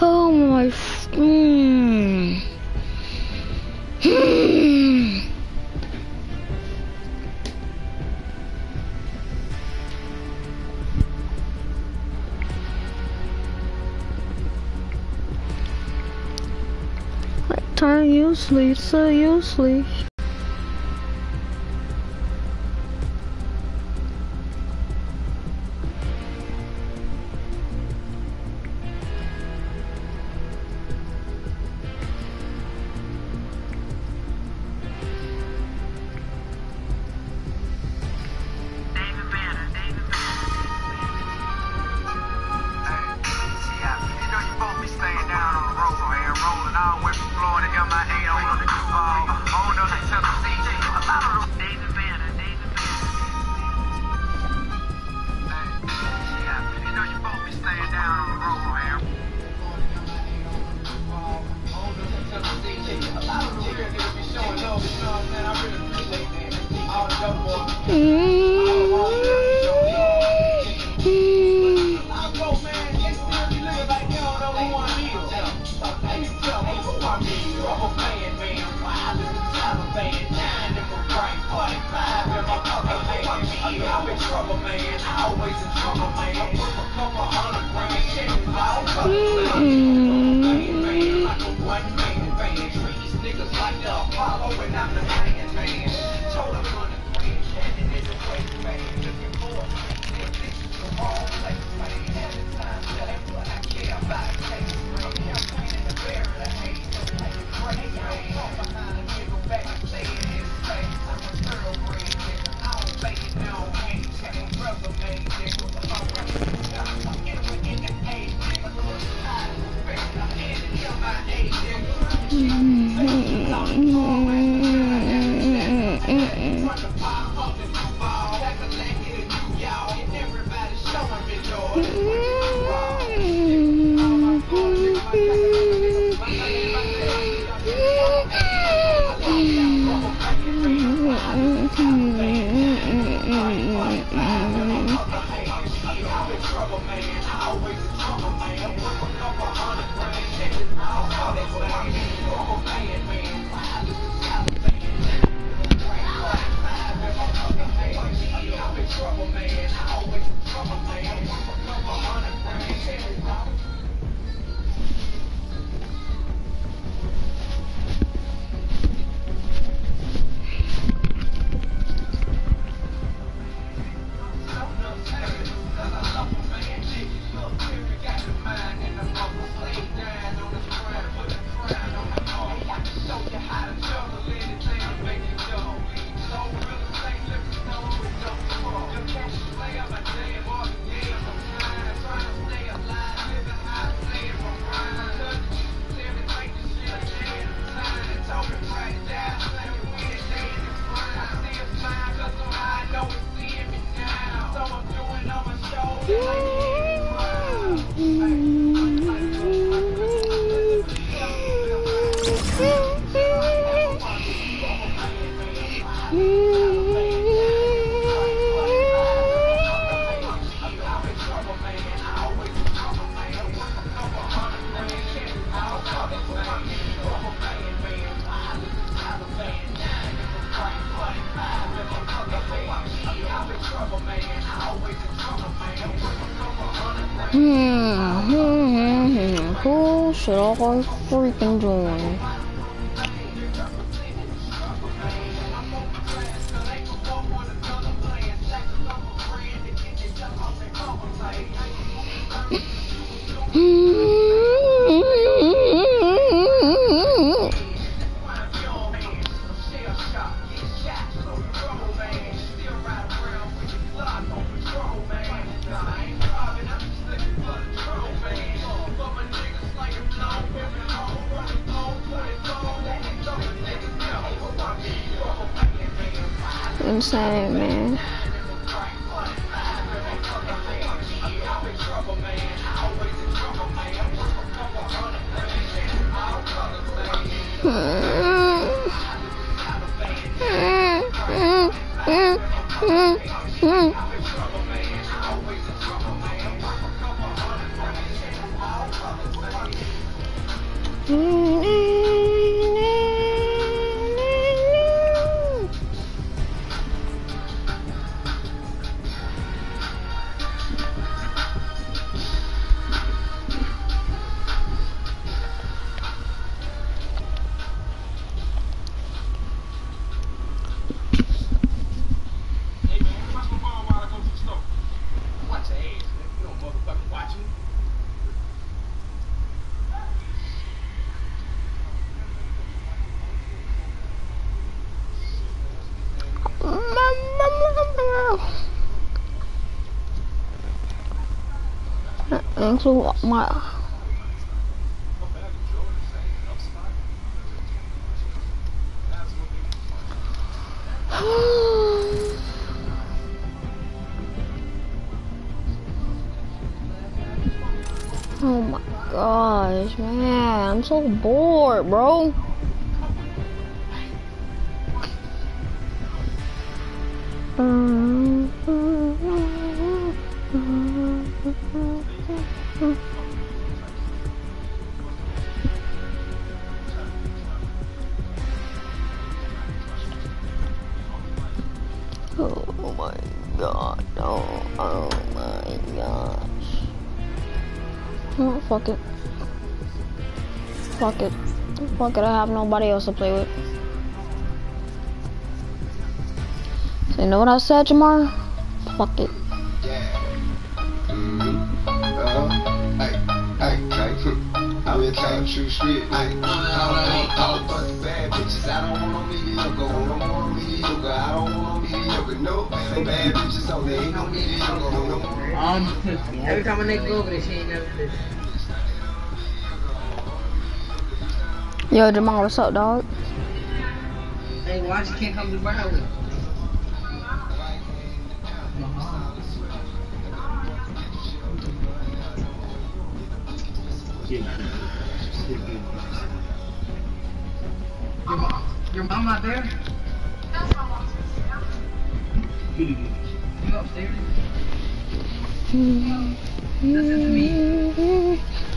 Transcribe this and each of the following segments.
Oh my. Turn useless, so useless. Who should I freaking join? Insane, man. Include my. Oh my gosh, man, I'm so bored, bro. Oh my god, oh my gosh. Oh, fuck it. Fuck it. Fuck it, I have nobody else to play with. So you know what I said, Jamar? Fuck it. I will tell true shit. I don't want bad bitches. I don't want no mediocre. I don't want no mediocre. I don't want no mediocre. No bad bitches only. Ain't no mediocre. Every time a nigga go over there, she ain't never listen. Yo, Jamal, what's up, dog? Hey, why she can't come to Broward? Your mom not there? You upstairs? Listen to me.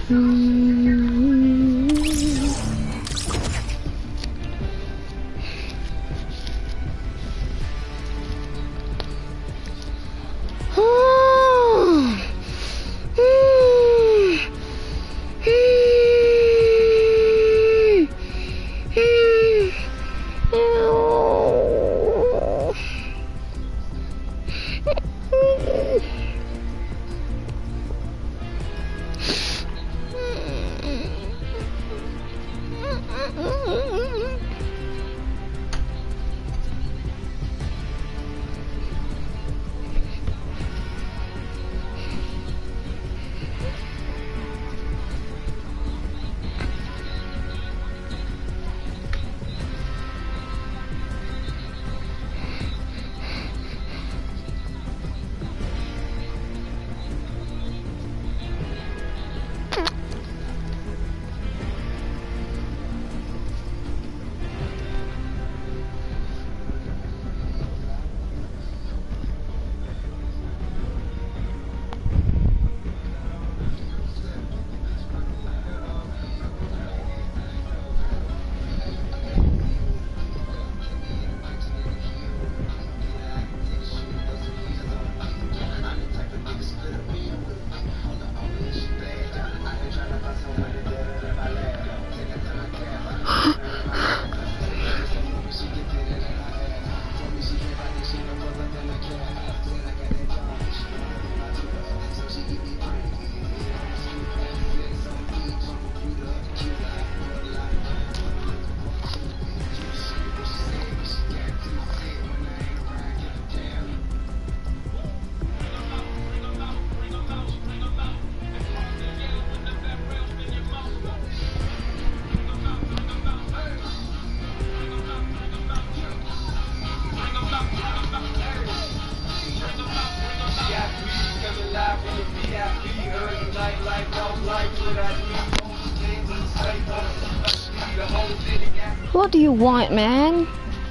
What do you want, man?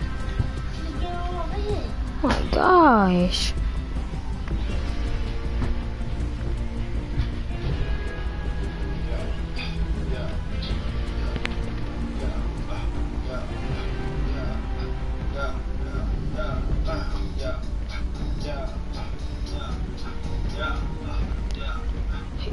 Oh my gosh.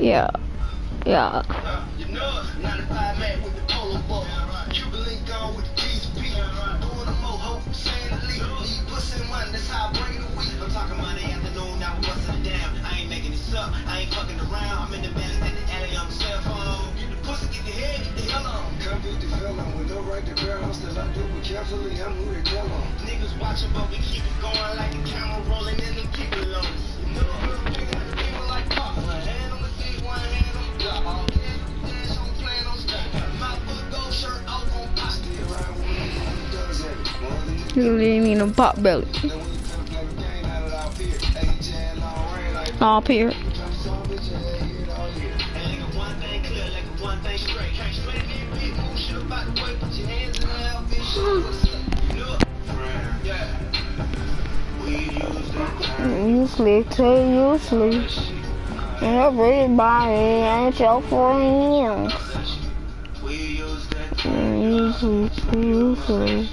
Yeah. Yeah. You know, 95 man with the polo ball. Cuban link on with the keys to Pete. Doing a moho, saying the lead. Need pussy and money, that's how I bring the week. I'm talking Monday afternoon, now we're busting it down. I ain't making this up, I ain't fucking around. I'm in the valley, at the alley on the cell phone. Get the pussy, get the head, get the hell on. Come get the felon with no right to bear house that I do it carefully. I'm who they tell on. Niggas watching, but we keep it going like a camera rolling and them people on us. You know, we're picking up the people like pop. One hand on the seat, one hand on the block. You didn't mean a pot belly. Up here. You sleep till you sleep. And everybody ain't your friends. You sleep till you sleep.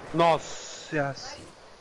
Nossa, yes.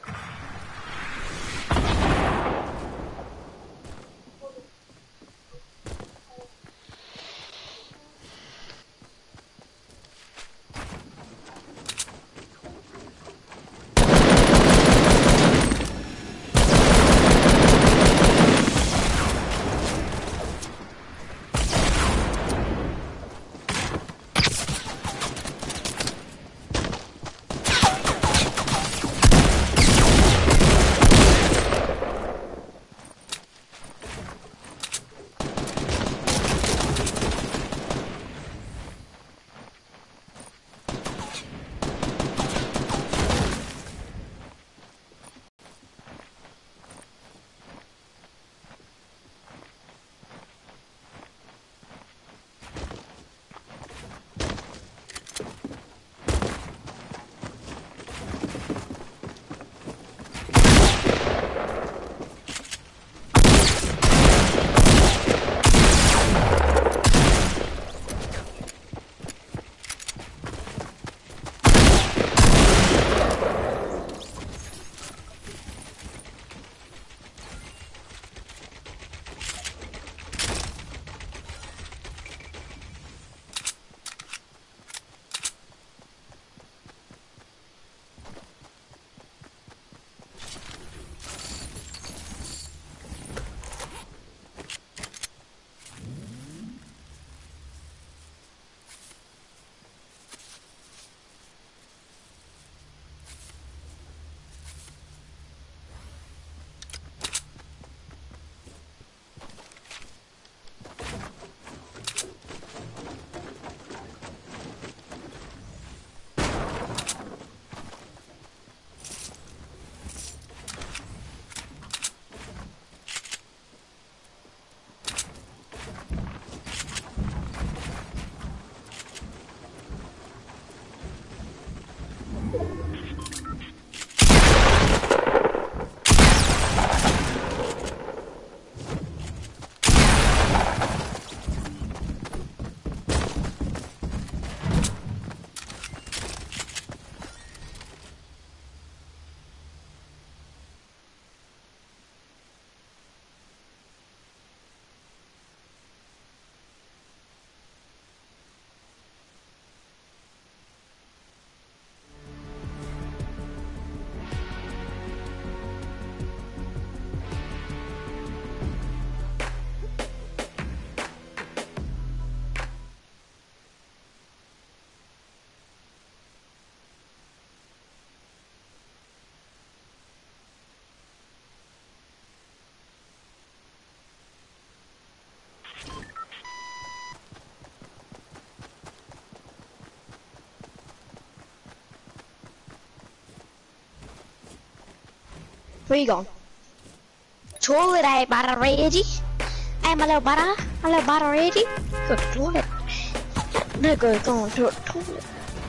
Where you going? Toilet, I butter ready. I'm a little butter ready. Go to toilet. Nigga going to the toilet.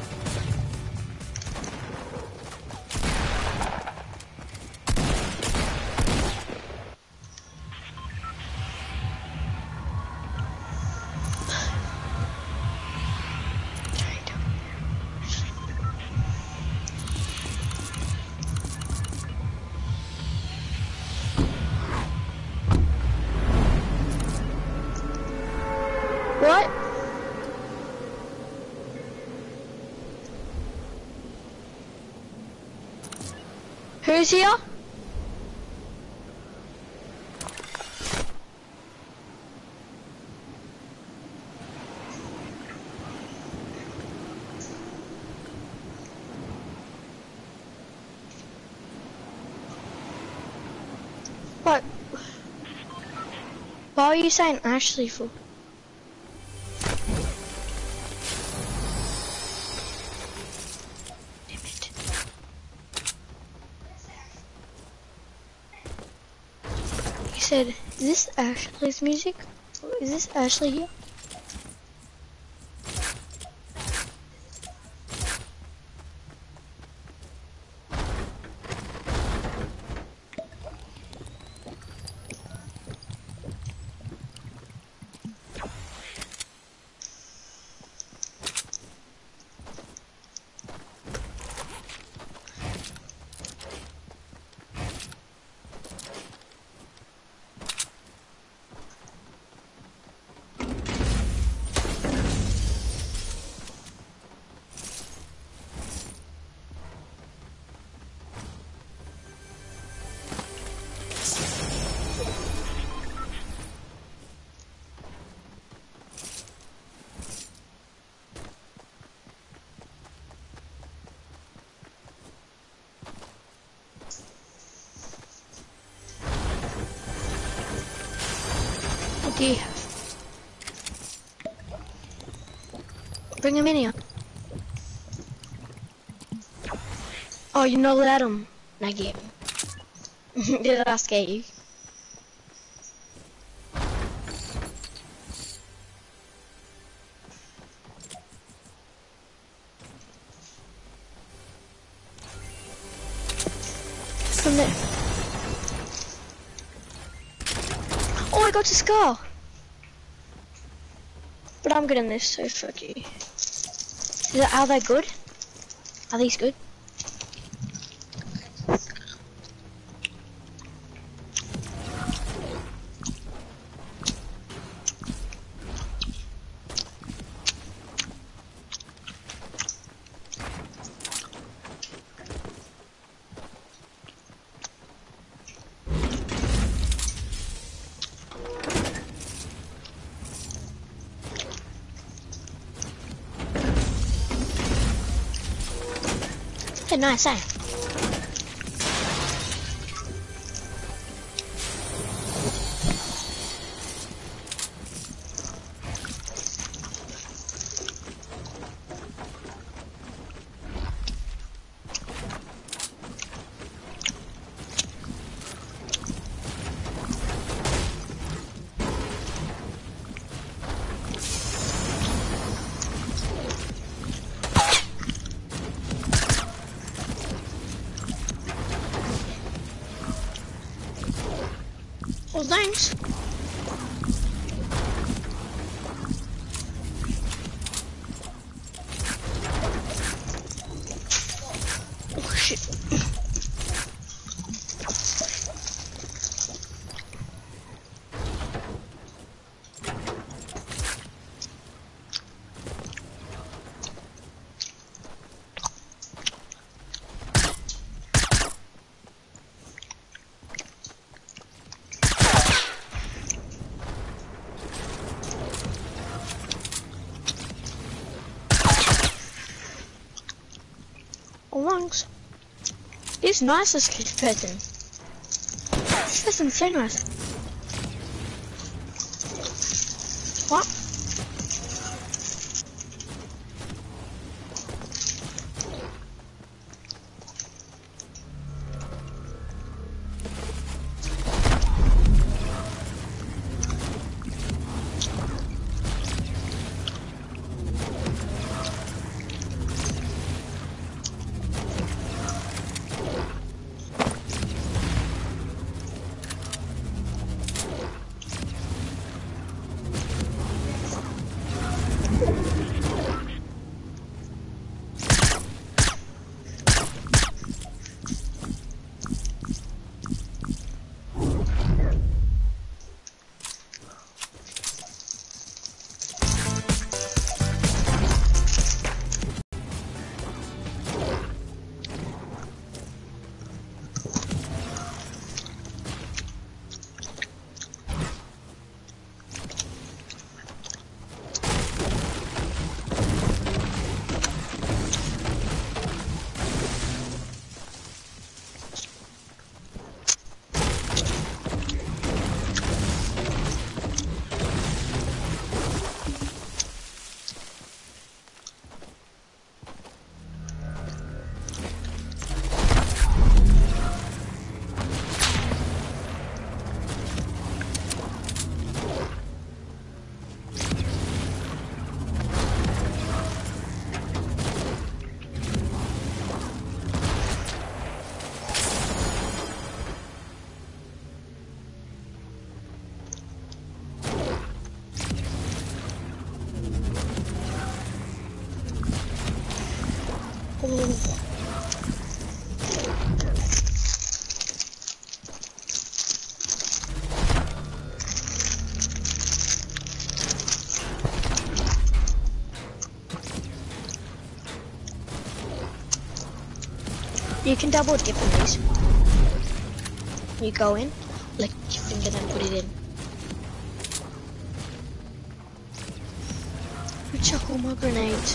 What? Who's here? What? Why are you saying Ashley for? Damn it. He said, is this Ashley's music? Is this Ashley here? do you have? Bring him in here. Oh, you know let him. I gave him. Did I scare you? From there. Oh, I got to scar. But I'm good in this, so fuck you. Are they good? Are these good? They're nice, eh? Well, thanks. Oh, shit. Oh, thanks. He's nice, this kid person. This person's so nice. What? Oh. You can double dip in these. You go in, lick your finger, then put it in. I chuck all my grenades.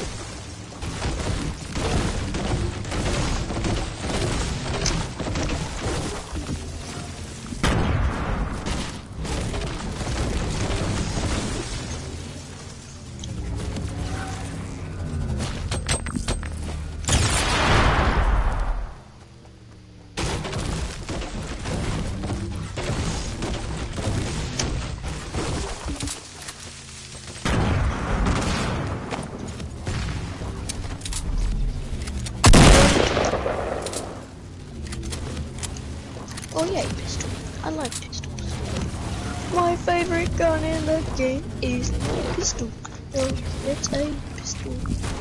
Oh yeah, pistol. I like pistols. My favorite gun in the game is a pistol. Oh, it's a pistol.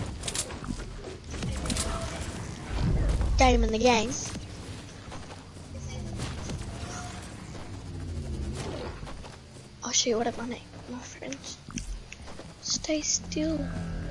Game in the game. I'll show you what I want, my friends. Stay still.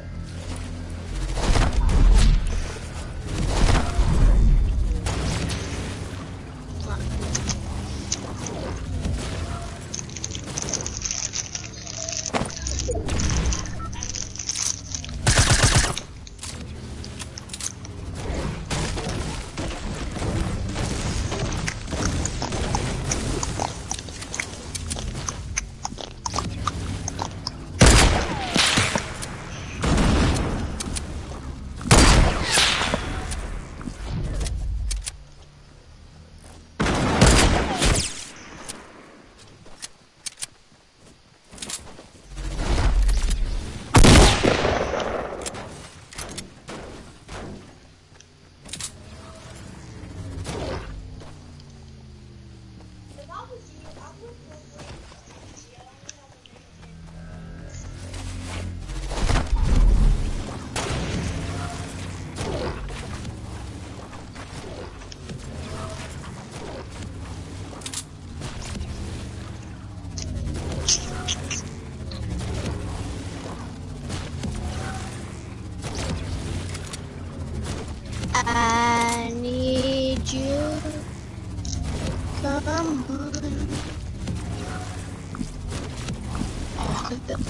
I need you. Come on. Oh, look at that.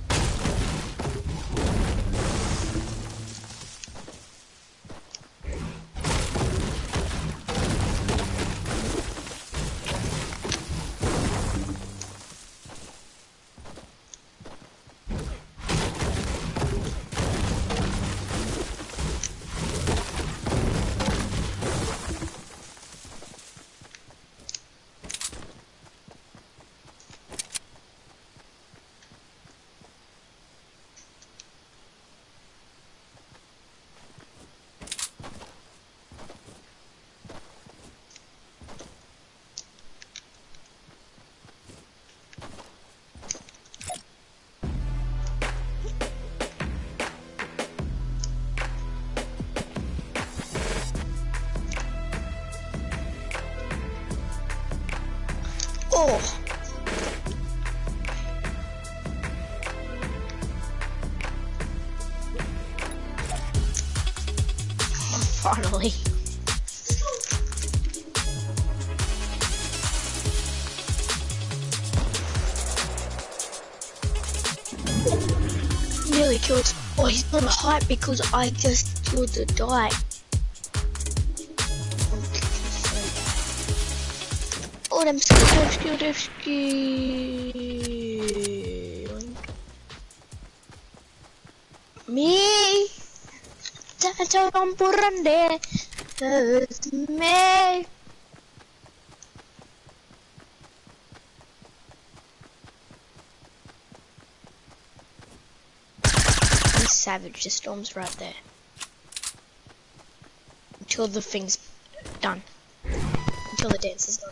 Oh. Finally. Nearly killed. Oh, he's not a hype because I just killed the guy. Oh, them Me. Caca campuran deh. It's me. This savage just storms right there. Until the thing's done. Until the dance is done.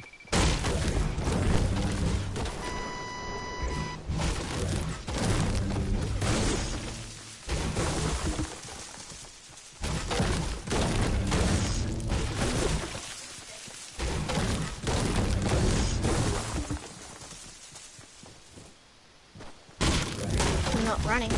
I'm not running.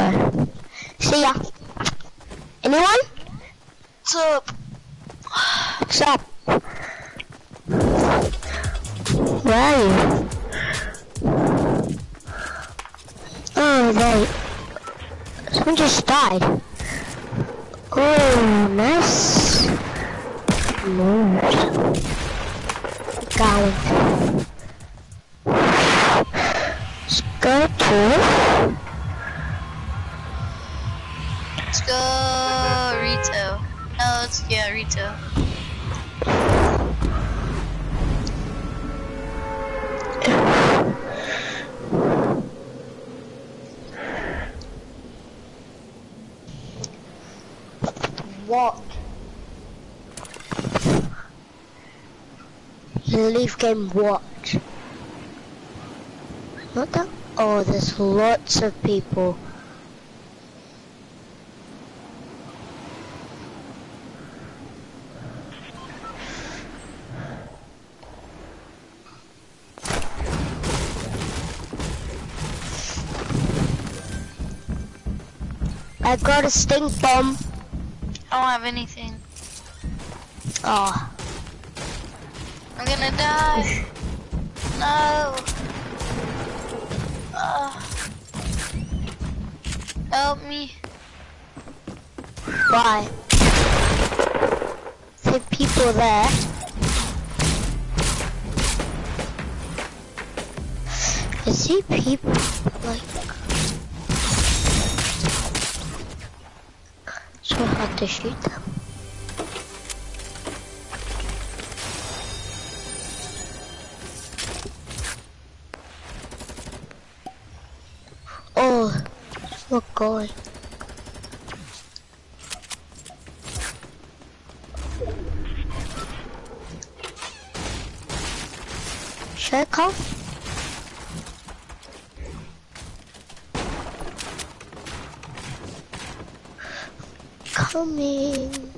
go. See ya. Anyone? What's up? What's up? Where are you? Oh, wait. Someone just died. Oh, nice. Moves. Going. Let's go to... Let's go retail. No, yeah, retail. What? Leave game what? What the? Oh, there's lots of people. I got a stink bomb. I don't have anything. Oh. I'm gonna die. No. Help me. Why? There are people there. I see people like so hard to shoot them. Oh, we're going. Should I come? Coming.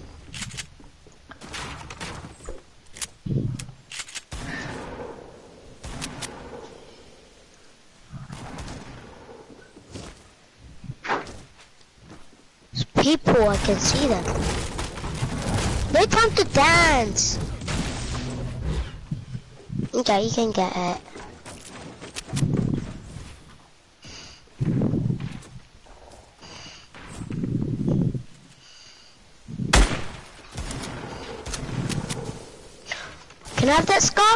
There's people, I can see them. No time to dance. Okay, you can get it. Can I have that scar?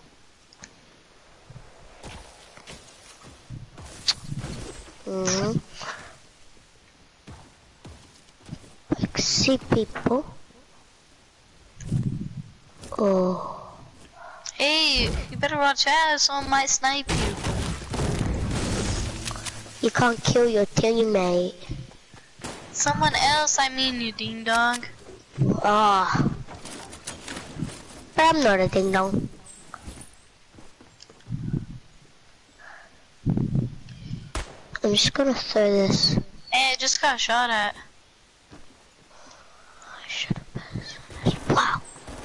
I see people. Oh. Hey, you better watch out, someone might snipe you. You can't kill your teammate. Someone else, I mean, you ding dong. Ah. But I'm not a ding dong. I'm just gonna throw this. Hey, I just got shot at. I should have. Wow.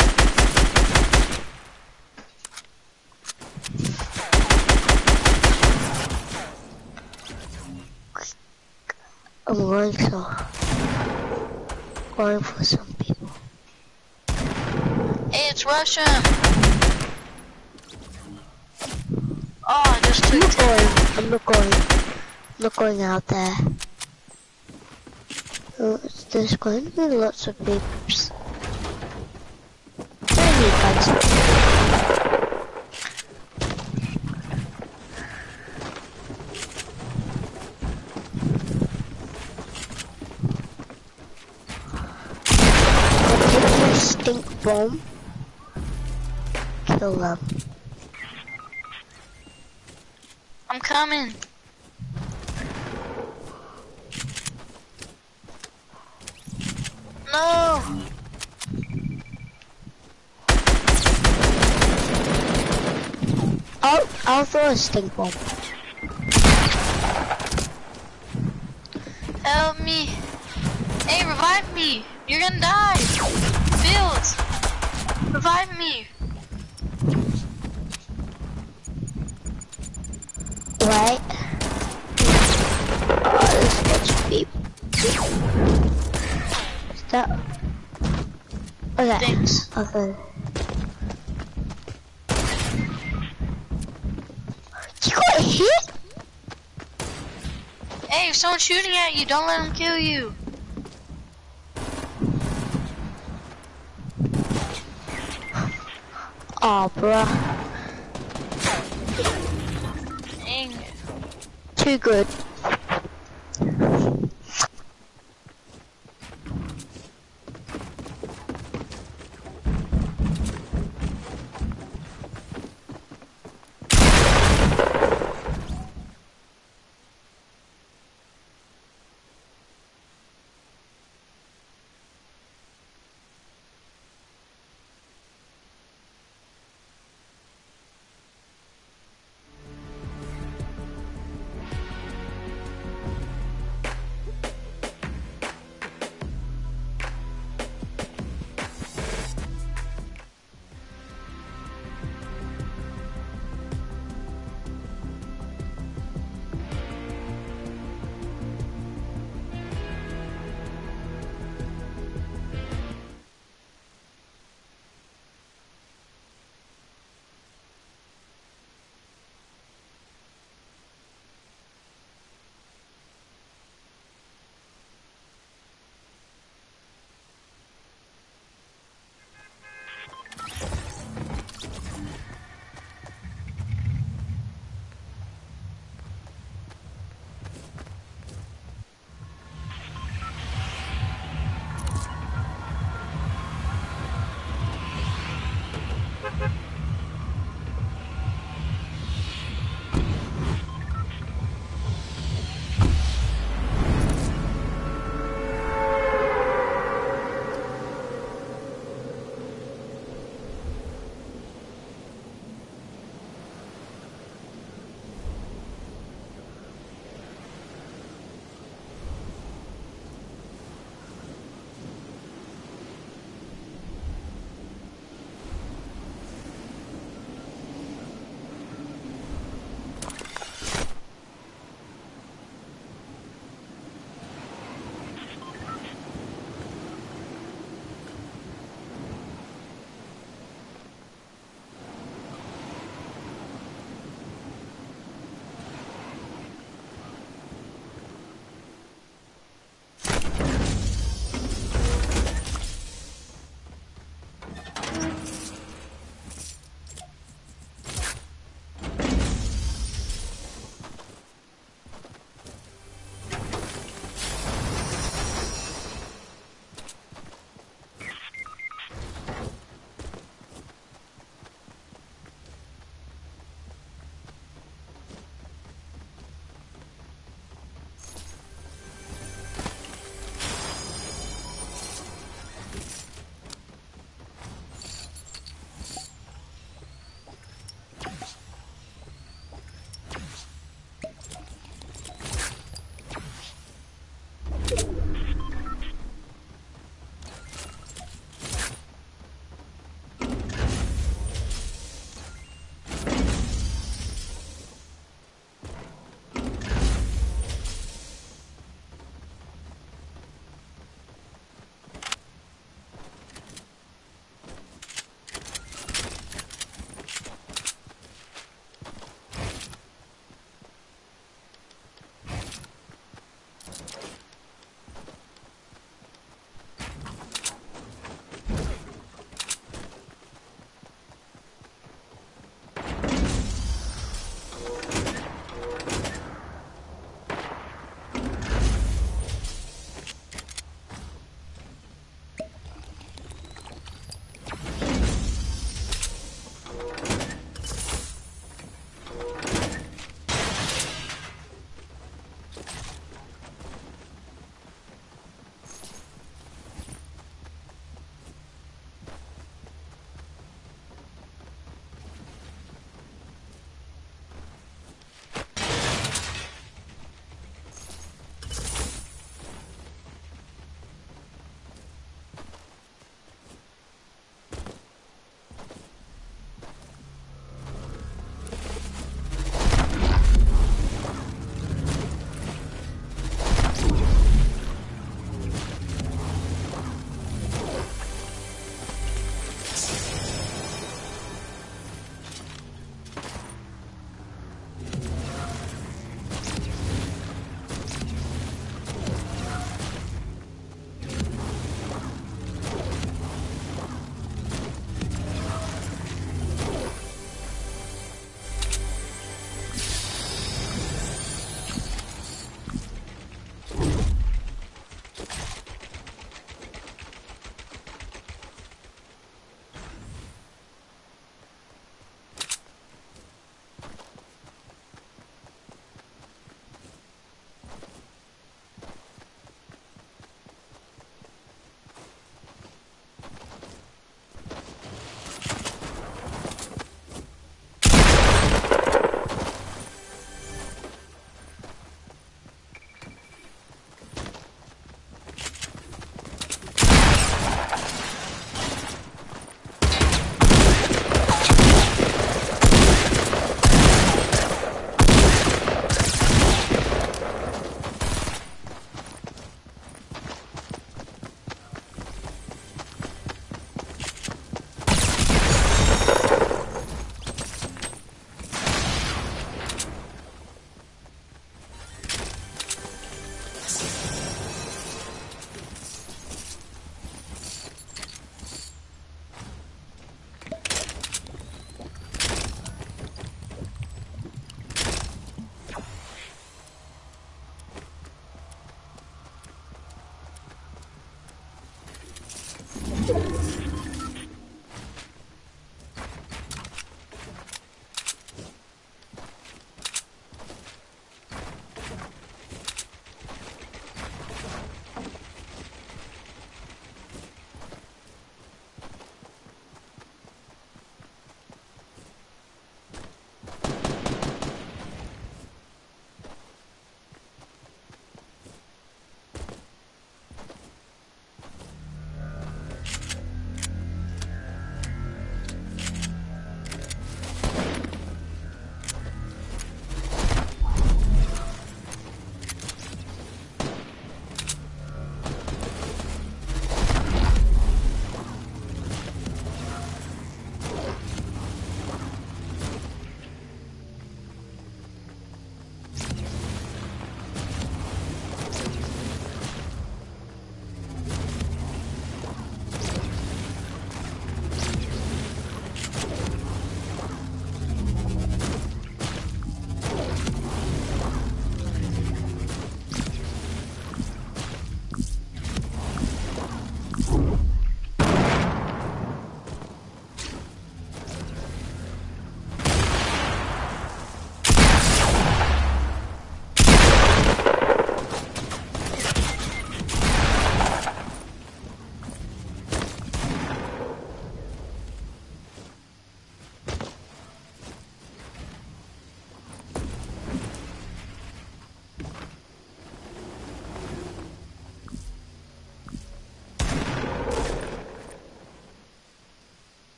I'm going for some people. Hey, it's Russian. Oh, I just took I'm not going out there. Oh, there's going to be lots of peeps. I need guns. Take your stink bomb. Kill them. I'm coming. No. I'll throw a stink bomb. Help me. Hey, revive me. You're gonna die. Fields. Revive me. Right. Oh, this gets that? Okay. Thanks. Okay. You got hit? Hey, if someone's shooting at you, don't let them kill you. Oh, bruh. Dang. Too good.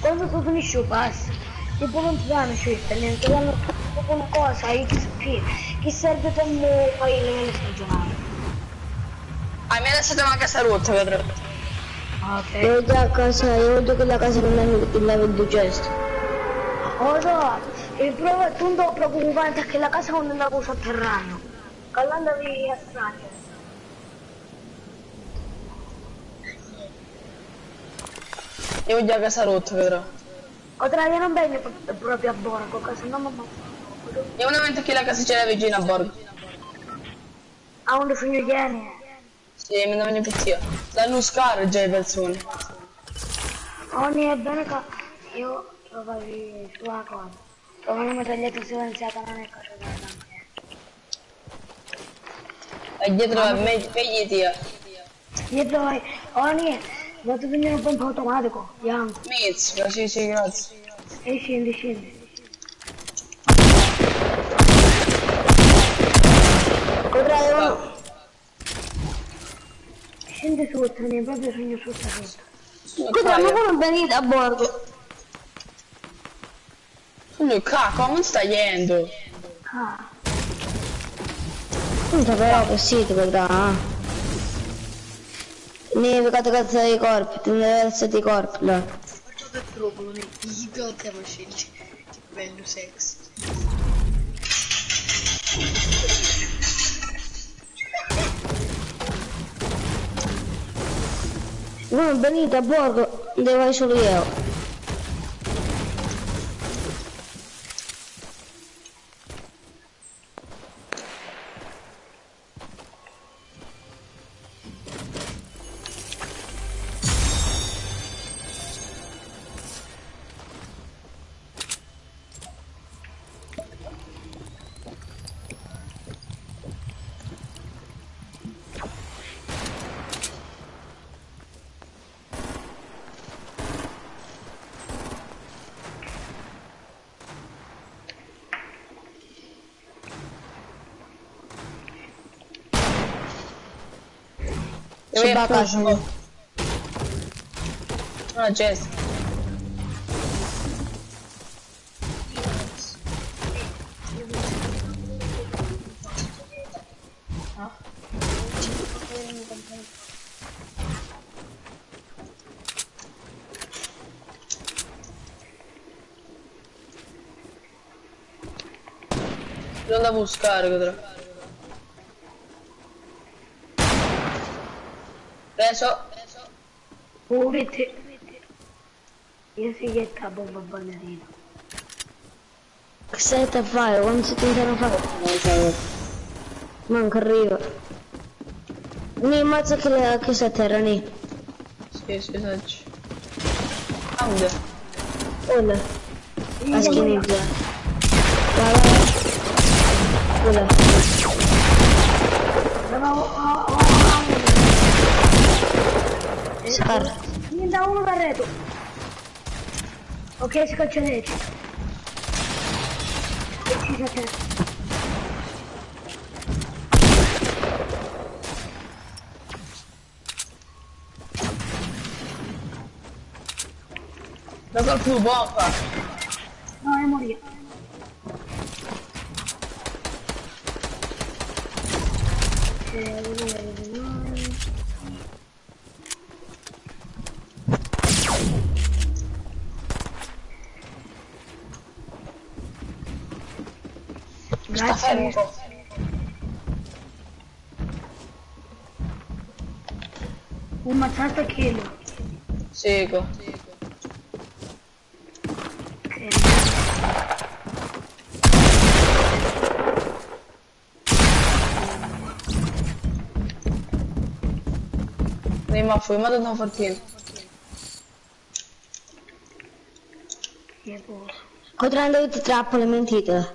quando tu finisci il pass, tipo non ti danno scelta, niente, ti danno proprio una cosa, che serve per fare il livello stagionale. Ah, mi ha lasciato una casa rotta, vedrò. Ok. Io già a casa, io voglio quella casa che il level 200. Lo so, il tu non ti preoccupare perché la casa non è una cosa sotterranea. Che andavi a strage. Io voglio la casa rotta, vedrò. Potrai non bene proprio a borgo, che se no mamma. Io una mente che la casa c'era vicino a borgo. A un figlio viene. Sì, mi andavano in pizzeria. Danno scaro già le persone. Ogni è bene che io trovavi sulla cosa. Trovavi una tagliata silenziata non è cosa da E dietro a me, figli tia. dietro vai, ogni, vado a venire un pompo automatico, bianco. Miz, ma sì, sì, grazie. E scendi, scendi. Potrai uno. Scendi su, ne proprio sogno su sta sotto. Potrai, ma come venite a bordo? Luca, come stai yendo? Ah, Non sapevo che sì, ti vedrà. Ne hai cazzo dei corpi, te ne deve essere dei corpi, là. Faccio del proprio, gli dobbiamo scegliere. Che bello sexy. Voi venite a bordo, devo vai solo io. Dove va a casa. Ah, Jess. Lo da buscare, vedrò. Preso. muovete. Io si ghetta bomba ballerina. Che stai a fare? Quando si tentano a fare? Manca arriva. Mi ammazza che sta a terra, lì. Sì, sì, sacci. Ande. Ola. A schienizza. Vai, vai, vai. Ola. Spara. Mi dà uno carretto. Ok, scaccianetti. Uccisa te. Da qualcuno bomba. No, è morire. Sta fermo un po'. Un mazzato kill. Seco. Ma fuori, ma non fartino. Controllando tutte trappole mentite.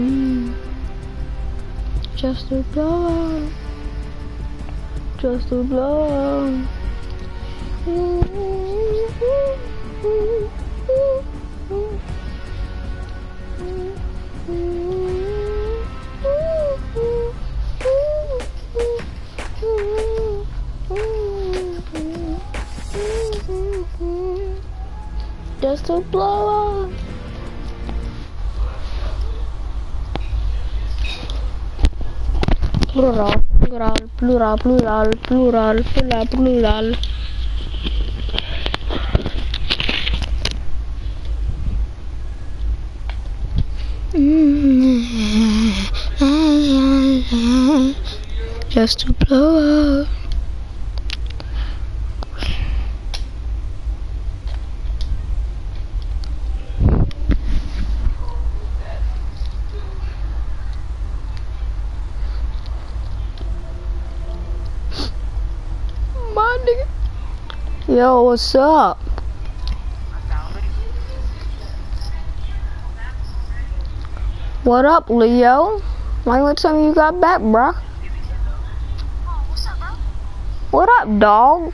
Just to blow up. Just to blow up. Just to blow up. Plural, plural, plural, plural, plural, plural, plural. Just to blow up. My nigga. Yo, what's up? What up, Leo? Why you tell me you got back, bruh? Oh, what's up, bro? What up, dog?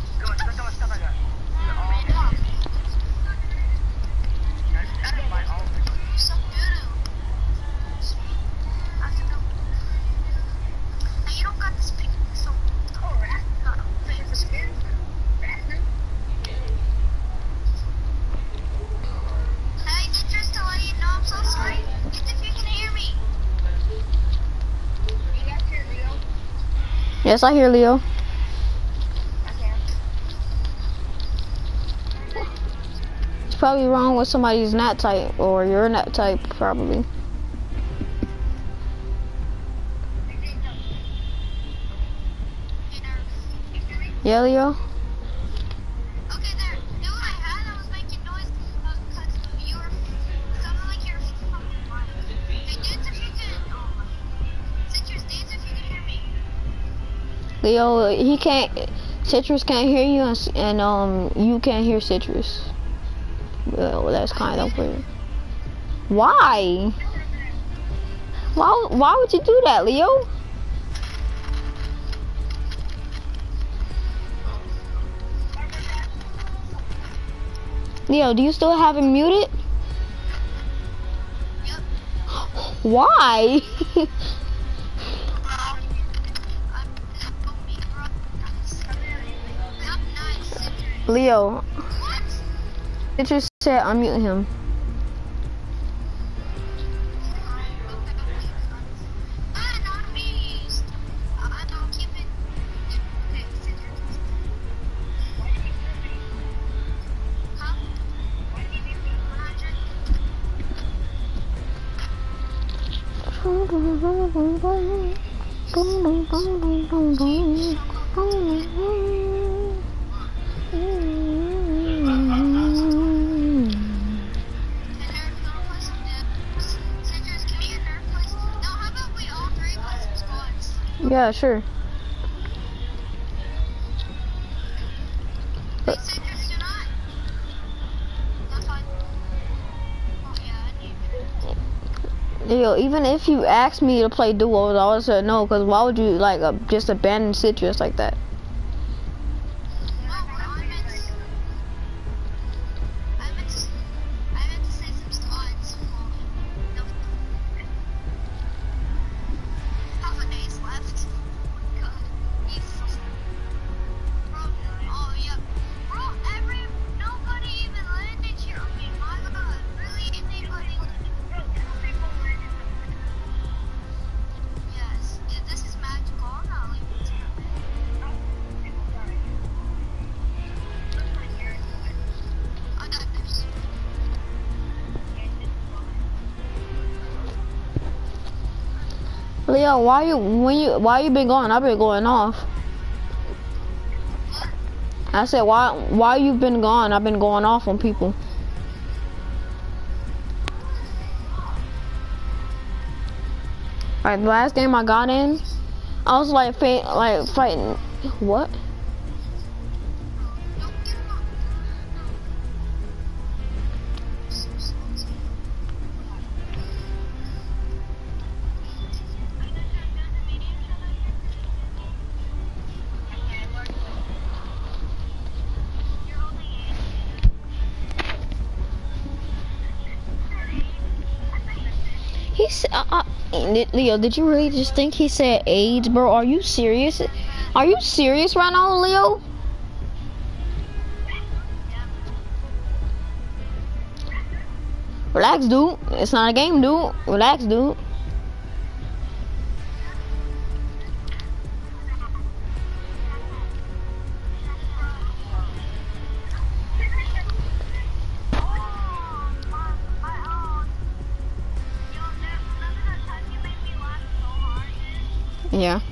So good. I don't know. Now you don't got this picture, so. Oh, right. Hey, just to let you know, I'm so sorry. If you can hear me. You guys hear Leo? Yes, I hear Leo. Okay. It's probably wrong with somebody's nat type, or your nat type, probably. Yeah, Leo? Okay, there. You know what I had? I was making noise because you were sounding like you're fucking lying. Hey, dudes, if you can, Citrus, dudes, if you can hear me. Leo, he can't. Citrus can't hear you, and you can't hear Citrus. Well, that's kind of weird. Why? Why would you do that, Leo? Leo, do you still have him muted? Yep. Why? I'm nice, Citrus. Leo, What? Citrus said unmute him. Not me. I don't keep it. Okay, Citrus. Huh? 100? Yeah, sure. Yo, even if you asked me to play duos, I would say no, because why would you like just abandon Citrus like that? Leo, why you been going? I've been going off. I said why you been gone? I've been going off on people. Like the last game I got in, I was like fighting. What? Leo, did you really just think he said AIDS, bro? Are you serious? Are you serious right now, Leo? Relax, dude. It's not a game, dude. Relax, dude. Yeah.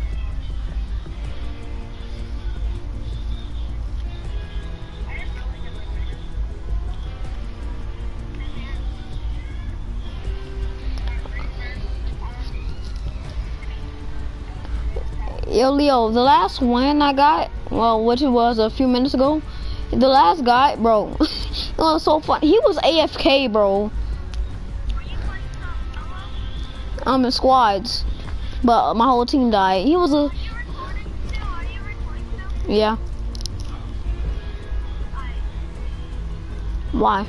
Yo, Leo, the last win I got, well, which it was a few minutes ago, the last guy, bro, it was so fun. He was AFK, bro. In squads, but my whole team died. He was a, yeah. Why?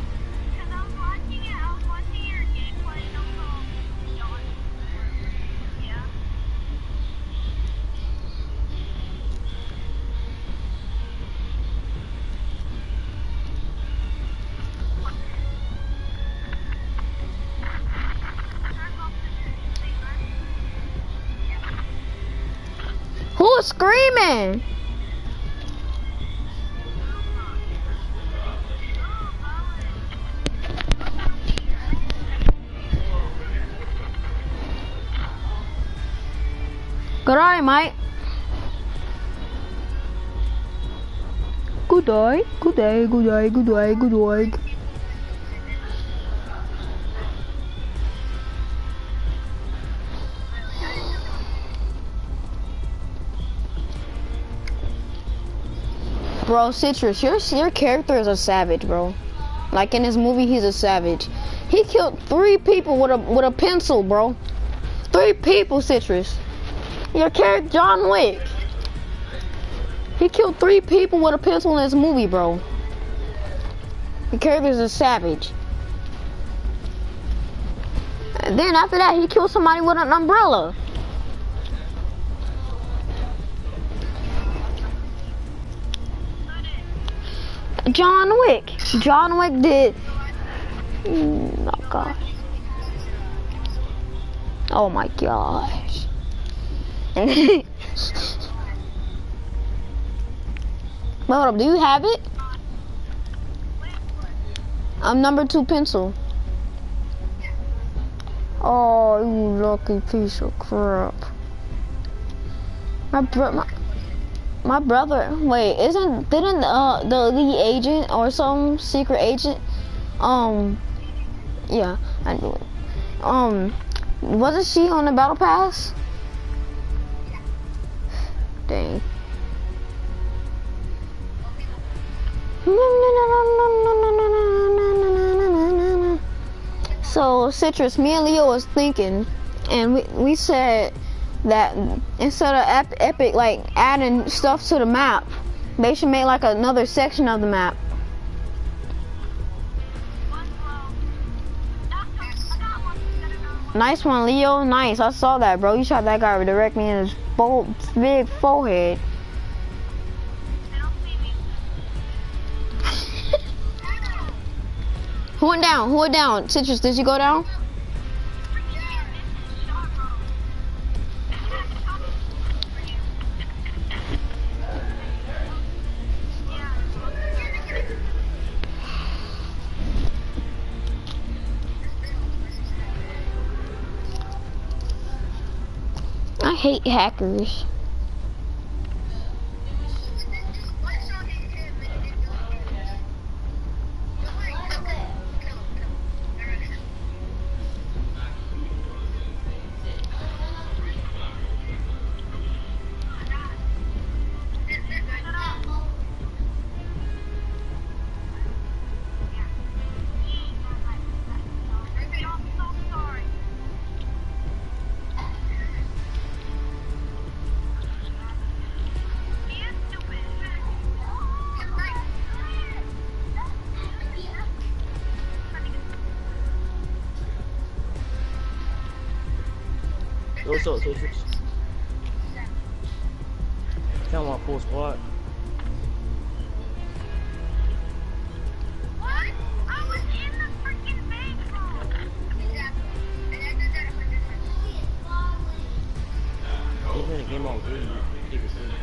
Who is screaming? Good day, mate. Good day, good day, good day, good day, good day. Bro, Citrus, your character is a savage, bro. Like in this movie, he's a savage. He killed 3 people with a pencil, bro. 3 people, Citrus. Your character, John Wick. He killed 3 people with a pencil in this movie, bro. Your character is a savage. And then after that, he killed somebody with an umbrella. John Wick. John Wick did. Oh god. Oh my gosh. Hold up, do you have it? I'm number 2 pencil. Oh, you lucky piece of crap. My brother, wait, didn't the lead agent or some secret agent, yeah, I knew it. Wasn't she on the battle pass? Dang. So Citrus, me and Leo was thinking, and we said that instead of Epic like adding stuff to the map, they should make like another section of the map. Nice one, Leo. Nice. I saw that, bro. You shot that guy directly in his big forehead. Who went down? Who went down? Citrus, did you go down? I hate hackers. What's up, sisters? Come on, full squad. What? I was in the freaking bank, bro. Exactly. And I did that 100 times. He's in the game all day. Take a seat.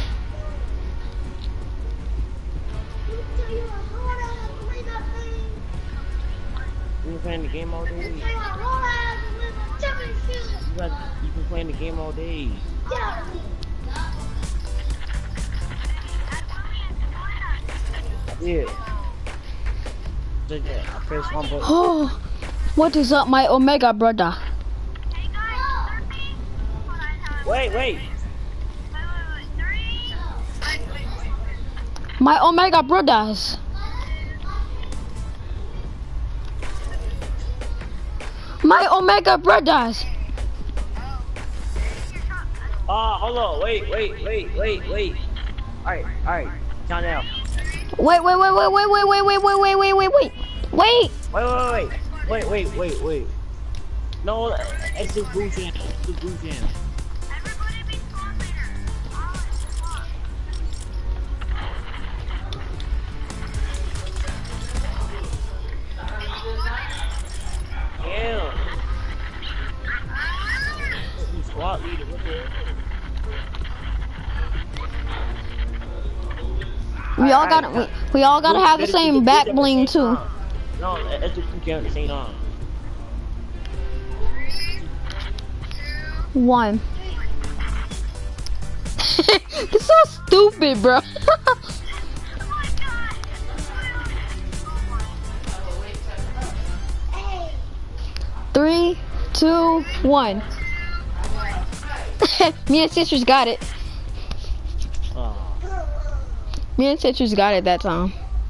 You been playing the game all day? You've been playing the game all day. Yeah. I press one button. Oh, what is up, my Omega brother? Hey guys, 13. Hold on, Wait. Wait. 3. Wait. My Omega brothers. My Omega brothers. Hold on. Wait. Alright. Count down. Wait. Wait. No, it's just blue jam. Everybody be spawn leader. Oh, fuck. Yeah. You squad leader. What the hell? We all gotta have the same back bling too. No, let's do 2 cameras at the same time. 1. It's so stupid, bro. Three, 2, 1. Me and sisters got it. Me and sisters got it that time.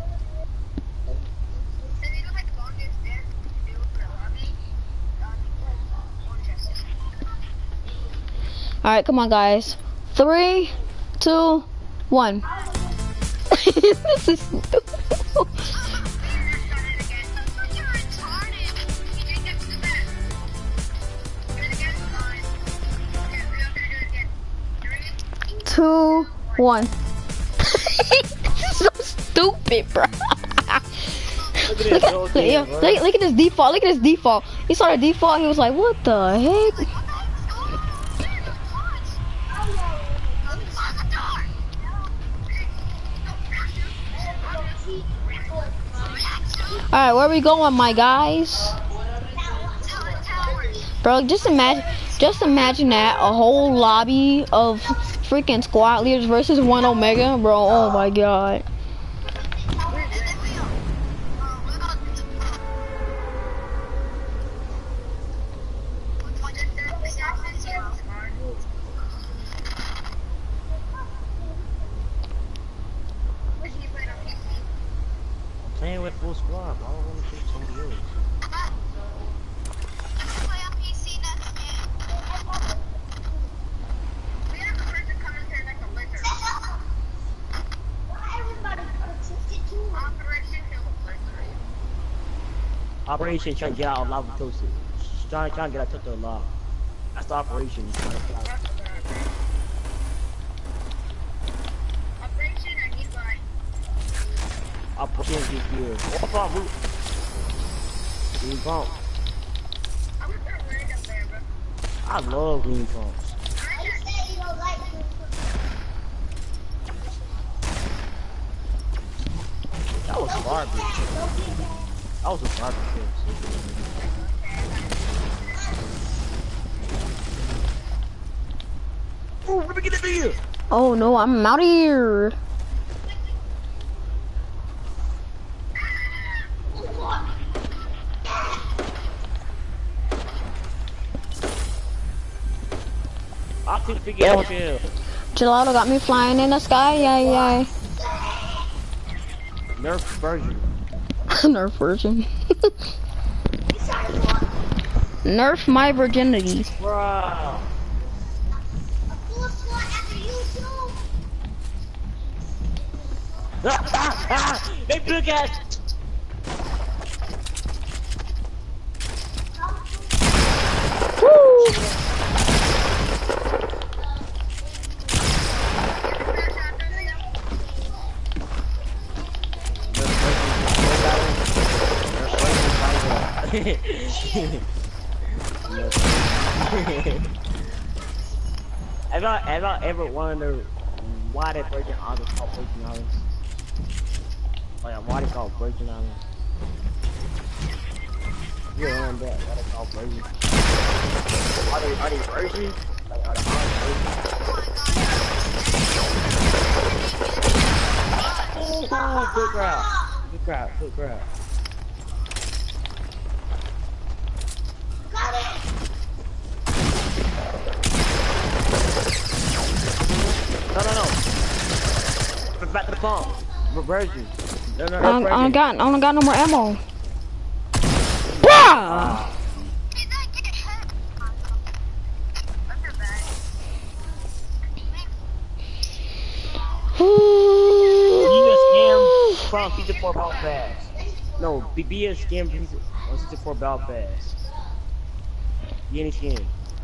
Alright, come on guys. 3, 2, 1. This is stupid. Two, 1. This is so stupid, bro. Look at this default. He saw the default. He was like, "What the heck?" All right, where are we going, my guys? Bro, just imagine that, a whole lobby of freaking squad leaders versus 1 Omega, bro. Oh my god. Playing with full squad. I don't want to take somebody else. Operation trying to get out of lava toasted. Trying to get out of the lava. That's the operation. Operation get here. What's up, Luke? Green pump. I love green pumps. That was garbage. That was a garbage kill. Ooh, let me get in here. Oh no, I'm out of here. I couldn't figure out here. Gelato got me flying in the sky, yay. Nerf version. Nerf version. Nerf my virginity. Bruh. They big ass. Woo! Have I ever wondered why that Virgin Islands called Virgin Islands? Like, why they called Virgin Islands? You don't know that, why they called Virgin? Are they virgins? Like, are they oh, good crowd. Good crowd, good crowd. No. Back to the pump. Reversion. No, I don't got no more ammo. Bruh! From Season 4 Battle Pass. No, be a scam on Season 4 Battle Pass. Be any skin.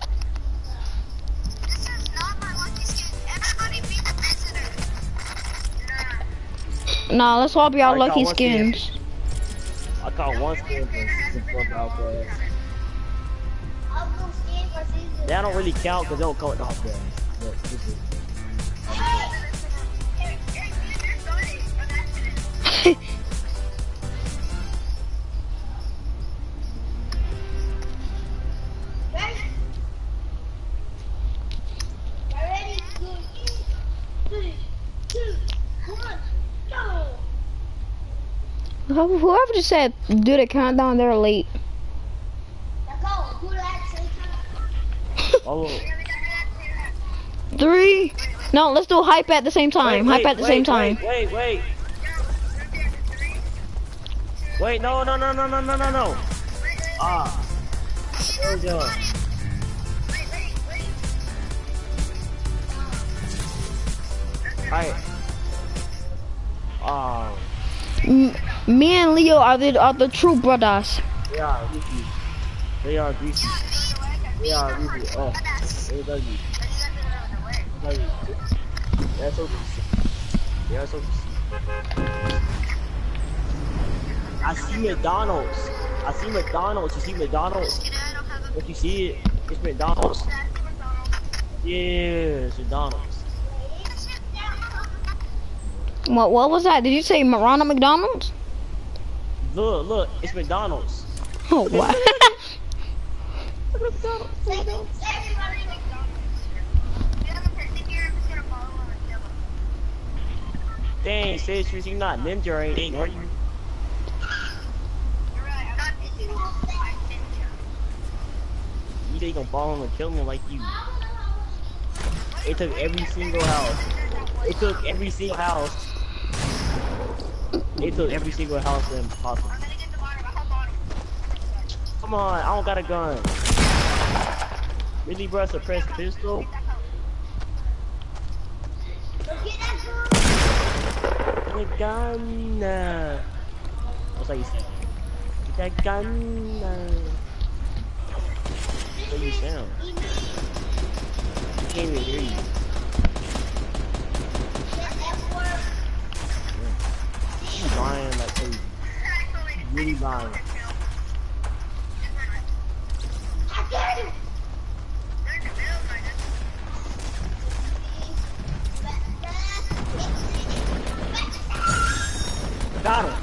This is not my lucky skin. Everybody be the visitor. Nah, let's all be our lucky skins. I caught one skin from Season 4 Battle Pass. That don't really count because they don't call it Battle Pass. But this is... Whoever just said do the countdown, they're late. Oh. 3. No, let's do hype at the same time. Hype at the same time. Wait, no. Ah. There we go. Alright. Me and Leo are the true brothers. They are goofy. They are goofy. Oh, they are goofy. That's so goofy. They are so goofy. I see McDonald's. You see McDonald's? If you see it, it's McDonald's. Yeah, it's McDonald's. What was that? Did you say Ronald McDonald's? Look, it's McDonald's. Oh, what? Dang, sis, you're not ninja or anything, are you? You think gonna fall on and kill me like you? It took every single house. It took every single house and possible. Come on, I don't got a gun. Really, bro, suppress pistol? The gun. What's that you say? Get that gun. What do you sound? I can't even hear you. You lying like crazy. You really lying. Got him.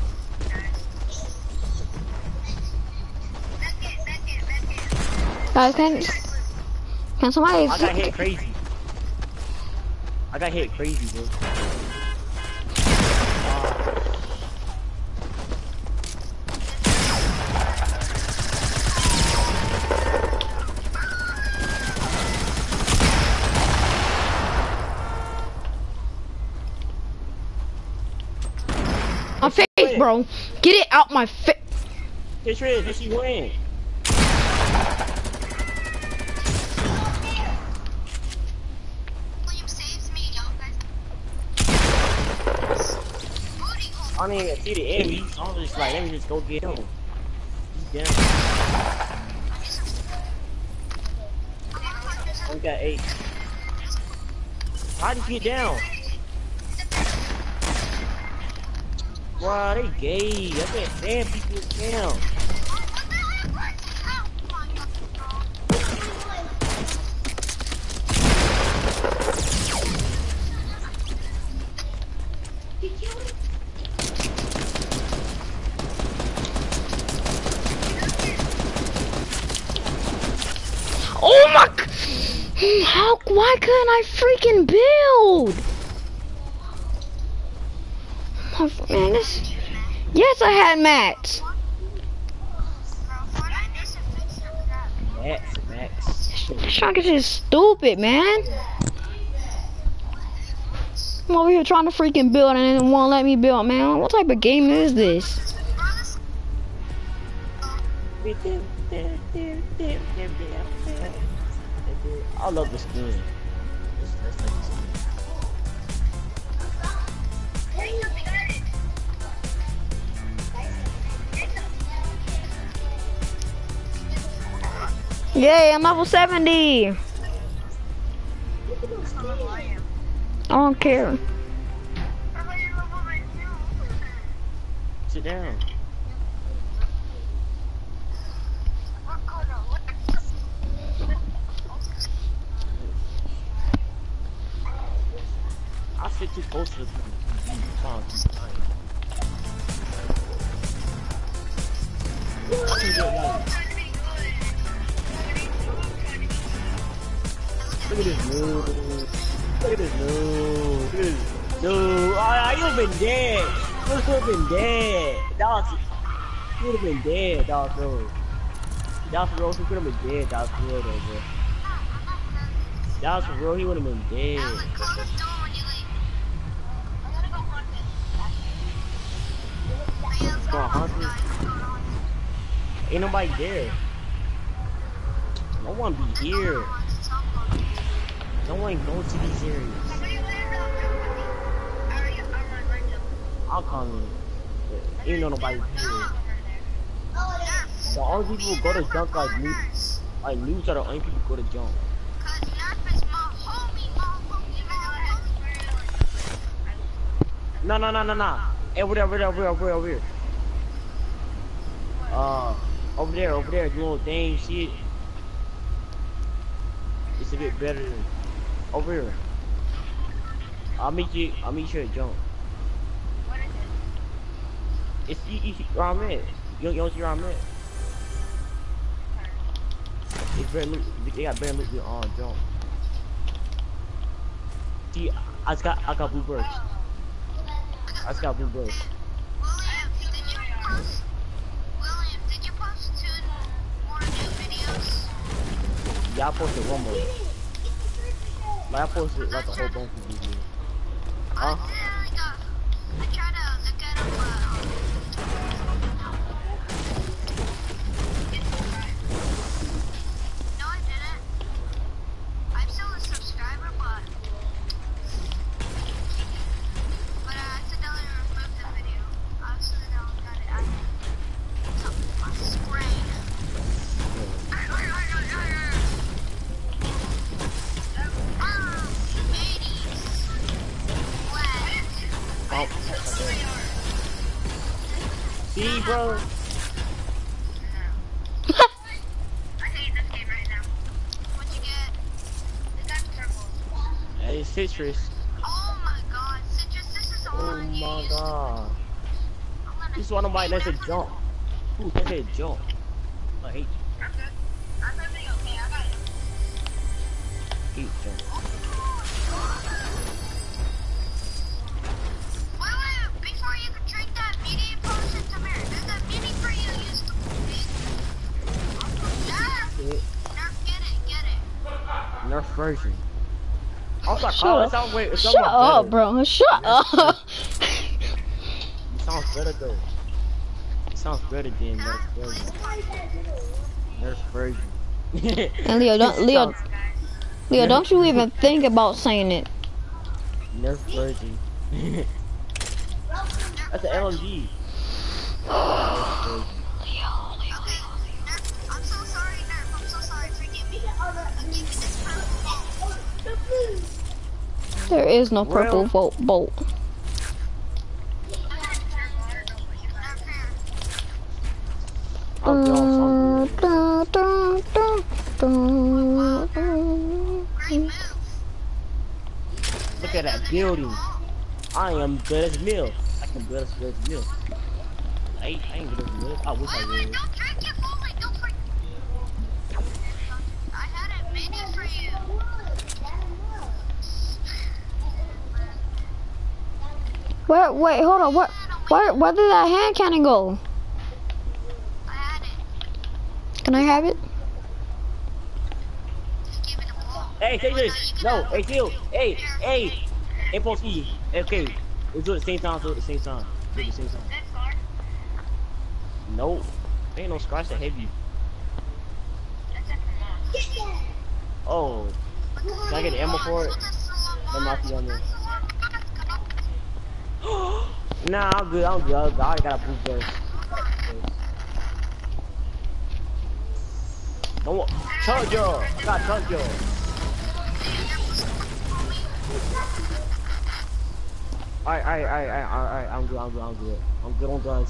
Guys, can somebody? I got hit crazy. Dude. My face, bro. Get it out my face. This is she win. I don't even see the enemies. I'm just like, let me just go get him. He's down. We got 8. How did you get down? Wow, they gay. I can't stand people down. Oh my! How? Why couldn't I freaking build? Oh, man, this. Yes, I had mats. Max. This chunk is just stupid, man. I'm over here trying to freaking build and it won't let me build, man. What type of game is this? I love the skin. Let's take the skin. Yay, I'm level 70. I don't care. Sit down. I sit too close to the Look at this noob. Look at this noob. Look at this noob. Oh, you would've been dead. You would've been dead. Dog, you would've been dead, dog, bro. Dog, for real, he would've been dead, dog, for real, though, bro. Dog, for real, he would've been dead. Go hunting. Ain't nobody there. No one be here. No one go to these areas. I'll come in. Ain't no nobody here. The only people who go to junk like news are the only people who go to junk. No. Over there. Over there, the little thing, shit. It's a bit better than over here. I'll meet you at jump. What is it? It's where I'm at. You don't see where I'm at. It's very loot. They got very loot on jump. See, I got blue birds. I just got blue birds. William, did you post 2 more new videos? Yeah, I posted one more. Like, I posted like a whole bunch of videos. Huh? I tried to look at them, no, I didn't. I'm still a subscriber, but I accidentally removed the video. I accidentally got it. I took my screen. See, bro? I hate this game right now. What'd you get? It got turtles. Hey, Citrus. Oh my god, Citrus, this is all Oh I used. my god. This one of my let's jump. Ooh, let's say jump. I hate I'm good. I'm everything okay, I got it. jump. Wait, before you can drink that mini potion, come here. There's a mini for you, you stupid pig. Shit. Nerf, get it. Nerf version. I'm sorry, Shut it sounds way, it sounds Shut like up, better. bro. Shut up. It sounds better though. It sounds better than Nerf version. Nerf version. And Leo, don't you even think about saying it. Nerf version. That's an LMG. I'm so sorry, Nerf. I'm so sorry. Forgive me. I'll give you this purple. There is no purple bolt. I'm doing Great move. Look at that building. I am good as Mill. I can build as good as Mill. I ain't good as Mill. I wish I Wait, would. don't drink it fully. Don't forget. I had it Wait, hold on. Where did that hand cannon go? I had it. Can I have it? Just give it a wall. Hey, take this. No, hey, Phil. Hey, hey. Impulse E. Okay. Let's do it at the same time. Do it at the same time. Do it at the same time. That's hard. No. Ain't no scratch that heavy. That's it. Oh. Can I get the ammo for it? That might be on there. Nah, I'm good. I already got a blue vest. Don't charge y'all. I got charge y'all. Alright. I'm good. I'm good on guns.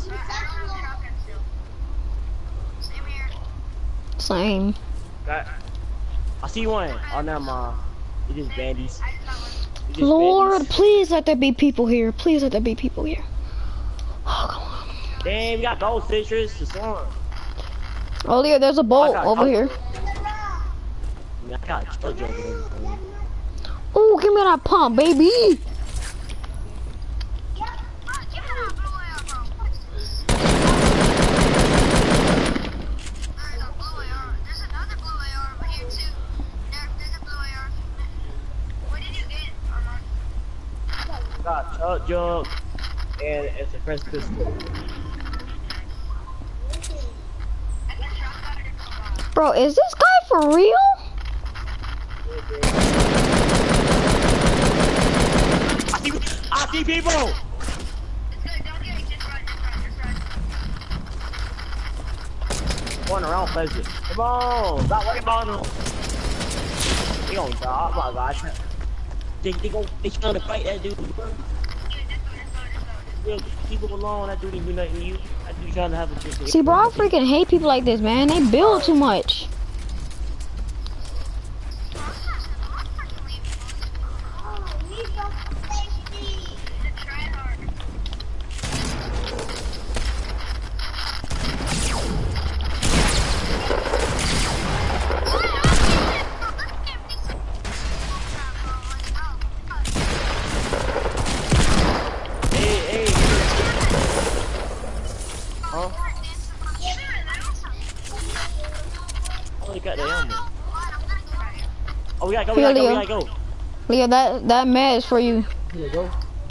Same here. Same. I see one. Oh, never mind. It is bandies. It is Lord, bandies. please let there be people here. Please let there be people here. Oh, come on. Damn, we got gold citrus. The song. Oh, yeah, there's a boat over here. I got charge over there. Oh, give me that pump, baby. Got charge jug and it's a press pistol. Bro, is this guy for real? I see people. Going around pleasure. Come on, stop worrying about them. They gonna die. Oh my gosh. They trying to fight that dude. Yeah, keep him alone. That dude didn't do nothing to you. That dude trying to have a good day. See, bro, I freaking hate people like this, man. They build too much. Oh, we gotta go. Leo, that med is for you. Here we go.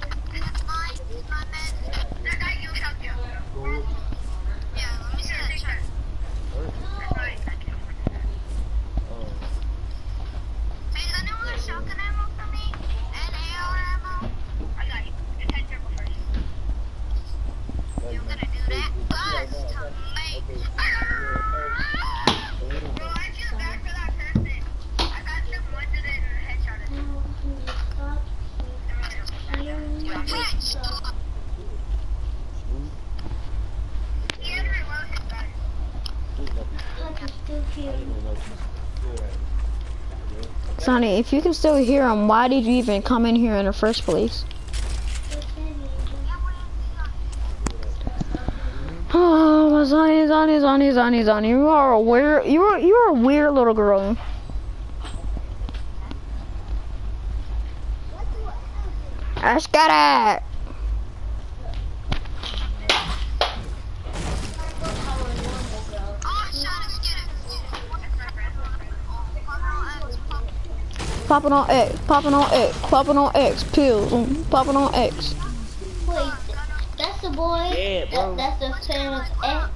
Sonny, if you can still hear him, why did you even come in here in the first place? Oh, Sonny, you are a weird, you're a weird little girl. Let's get it. Popping on X, pills, popping on X. Wait, that's the boy? Yeah, bro. That's the famous X?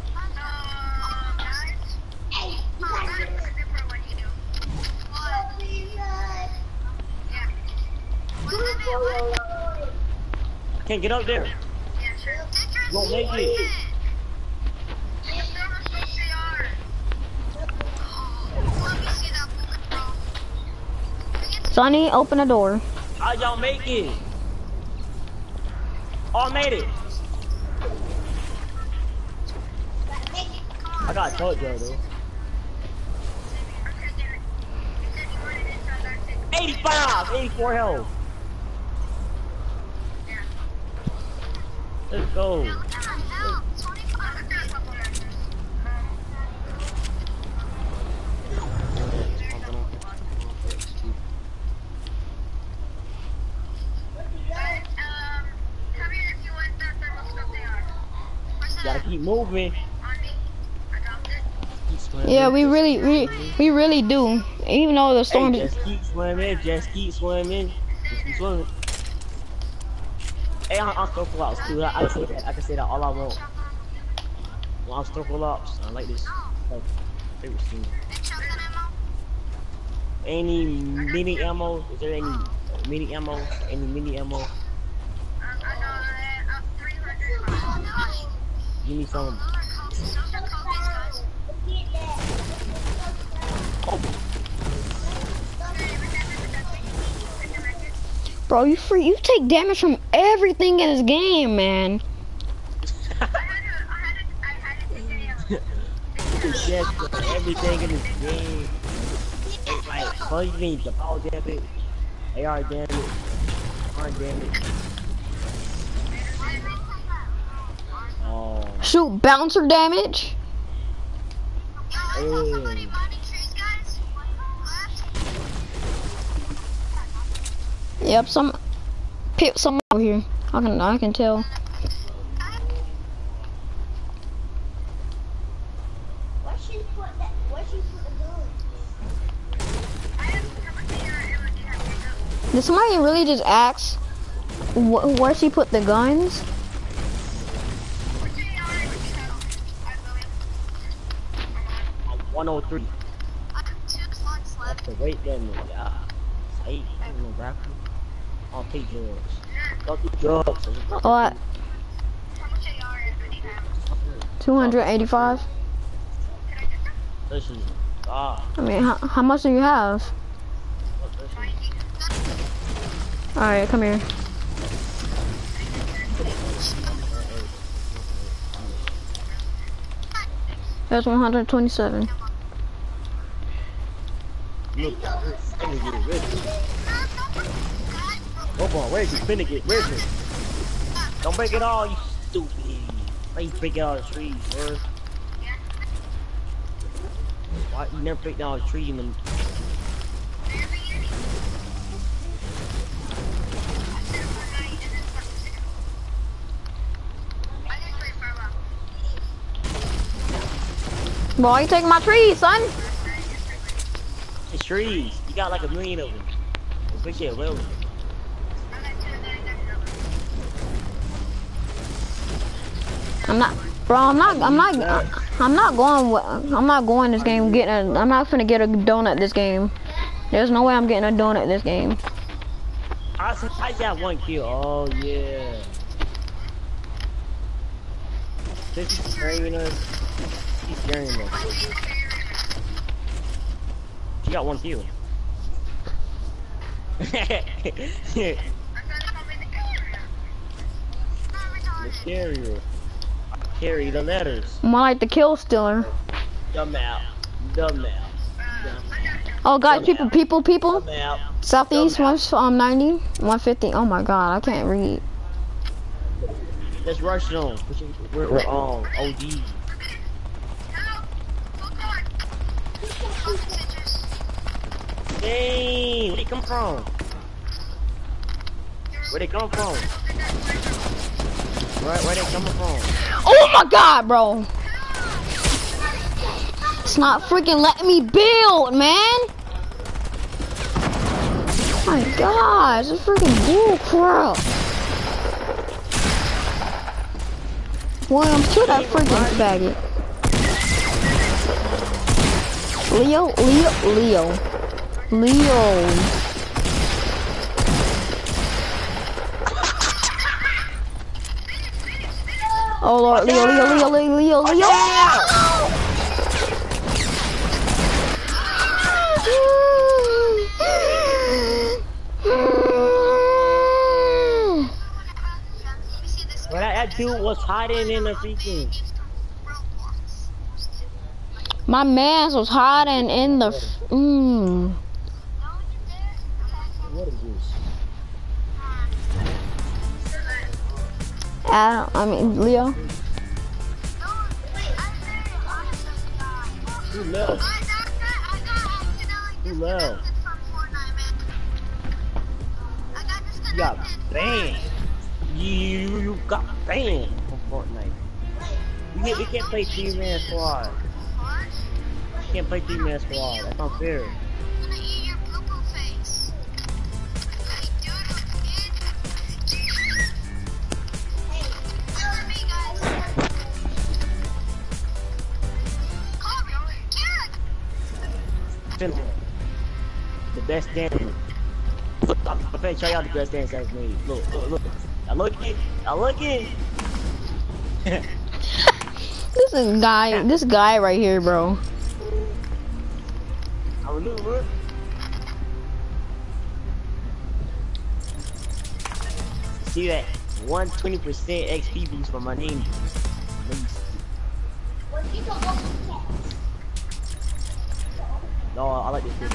Can't get up there. You won't make it. Sonny, open the door. How'd y'all make it? Oh, I made it. I got told you though. 84 health. Let's go. keep moving. Keep swimming. Yeah, we Just really, keep we, swimming. we really do. Even though the Hey, storm. just keep swimming. Just keep swimming. Just keep swimming. Hey, I'm circle ops too. I can say that. I can say that all I want. When I'm circle ops, I like this. Like, favorite scene. Any mini ammo? Is there any mini ammo? Any mini ammo? Give me some. Oh, Bro, you free. You take damage from everything in this game, man. yes, everything in this game. It's like punch me, the ball damage, AR damage, arm damage. Oh, Shoot, bouncer damage. hey. Yep, some over here. I can tell. Did somebody really just ask where she put the guns? 103. That's the weight damage. Yeah. Hey, I don't know, grapple. I'll take drugs. Don't do drugs. What? 285. This is ah. I mean, how much do you have? All right, come here. That's 127. Look, finna get rich. Hold on, where's you finna get rich? Don't break it all, you stupid. Why you break all the trees, bro? Why you never break down the tree in them? Boy, you taking my trees, son? It's trees. You got like a million of them. Big shit, well. I'm not, bro. I'm not going this game. I'm not finna get a donut this game. There's no way I'm getting a donut this game. I got one kill. Oh yeah. This is scaring us. He's scaring us. She got one kill. The carrier. Carry the letters. More like the kill stealer. Dumb out. Dumb out. Oh, guys, people. Dumb out. Southeast 90, 150. Oh my God, I can't read. Let's rush them. We're on OD. Dang, where they come from? Where they come from? Where they coming from? Oh my God, bro! It's not freaking letting me build, man. Oh my God, it's freaking bull crap. William, kill that freaking faggot. Leo. Oh Lord, Leo. Well, that dude was hiding in the freaking. My man was hiding in the. What is this? I mean, Leo. Who left? Who left? You got banned. You got banned from Fortnite. We we can't play 3-man squad. We can't play 3-man squad. That's unfair. I'm gonna eat your poo-poo face. Hey, doodle, Hey, for me, guys. Call me, kid. Finland. The best dance. Look, I'm finna show y'all the best dance I've made. Look, look, look. I look it. I look it. This guy right here, bro. I look. See that 120% XP boost from my name. No, I like this.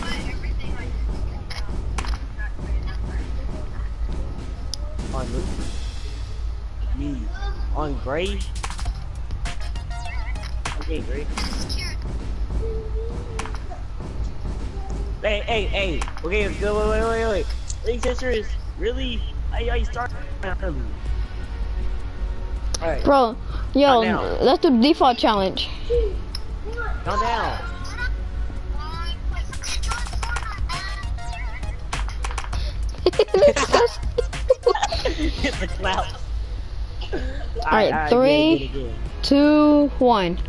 On me. On gray. Okay, gray. Hey. Okay, wait. Wait, sisters, really? I start. Alright. Bro, yo, down. let's do the default challenge. Calm down. It's a clout. Alright, 3, 2, 1.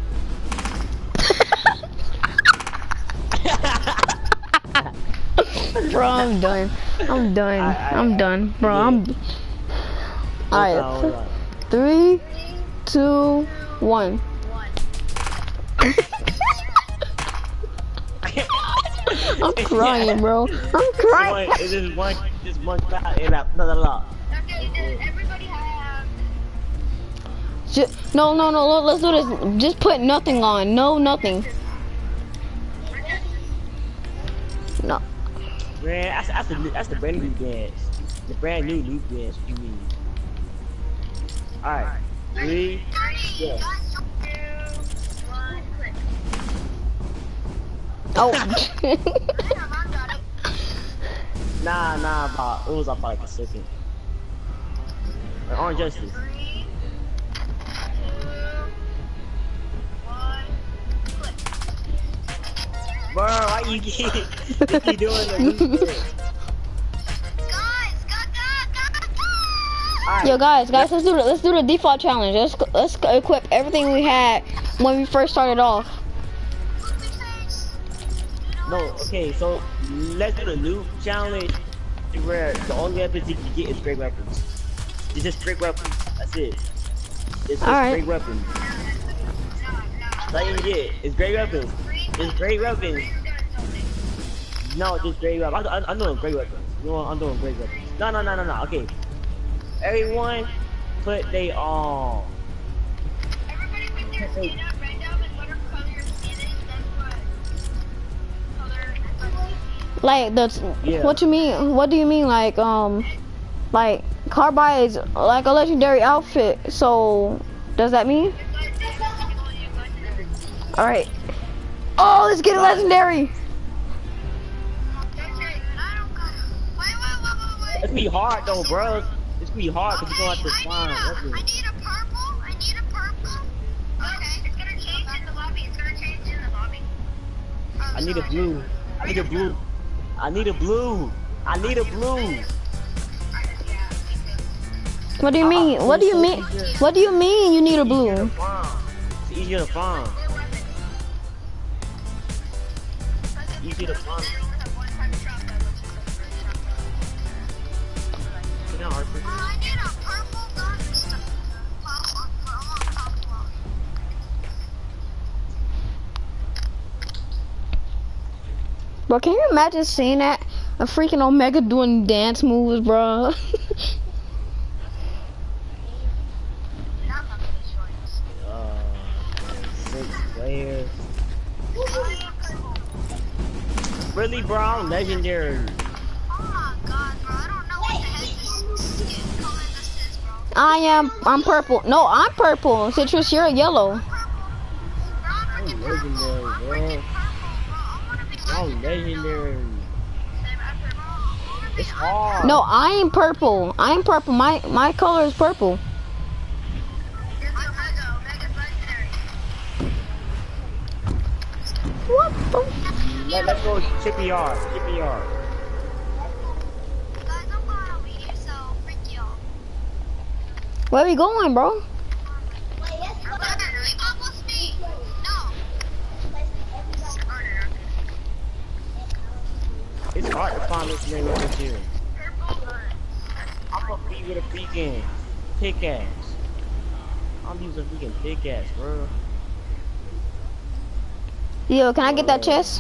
Bro, I'm done. I'm done. Bro, Alright, 3, 2, 1. I'm crying, bro. I'm crying. Just one clout and another lot. Okay, does everybody have... No, let's do this. Just put nothing on. No, nothing. No. Man, that's the brand new dance. The brand new loop dance you mean. Alright. 3, yeah. Oh. Nah, it was about like a second. Orange Justice. 3, 2, 1, click. Bro, why you keep doing the loop dance? Guys, go. Yo, guys, let's do the default challenge. Let's equip everything we had when we first started off. No, okay, so let's do the loop challenge where the only weapons you can get is great weapons. It's just great weapons. That's it. It's just great weapons. That's all you can get. It's great weapons. It's great weapons. No, just great weapons. I'm doing great weapons. You know what? I'm doing great weapons. No. Okay. Everyone, put they on. Everybody put their skin up random and whatever color your skin is, that's what color. Like that's Yeah. what you mean? What do you mean? Like Carbide is like a legendary outfit. So does that mean? All right. Oh, let's get a legendary. It's gonna be hard though, bro. It's gonna be hard because you're gonna have to find I weapons. need a purple. Okay, it's gonna change in the lobby. I need a blue. I need a blue. What do you mean? What do you mean? What do you mean you need a blue? It's easier to find. Easier to find. You know, Arthur. I need a purple gun and stuff. Bro, can you imagine seeing that? A freaking Omega doing dance moves, bro. Uh, 6 players. Really, bro? I'm legendary. Oh my god, bro. I don't know what the heck this skin color this is, bro. I'm purple. No, I'm purple. Citrus, you're yellow. I'm legendary, bro. I'm legendary. It's hard. No, I'm purple. I'm purple. My color is purple. Omega's legendary. Let's go chippy yard. Chippy yard. Guys, I'm going over here, so freak y'all. Where we going, bro? Almost me. No. It's hard to find this name over here. I'm gonna be with a freaking pickaxe. I'm using a freaking pickaxe, bro. Yo, can I get that chest?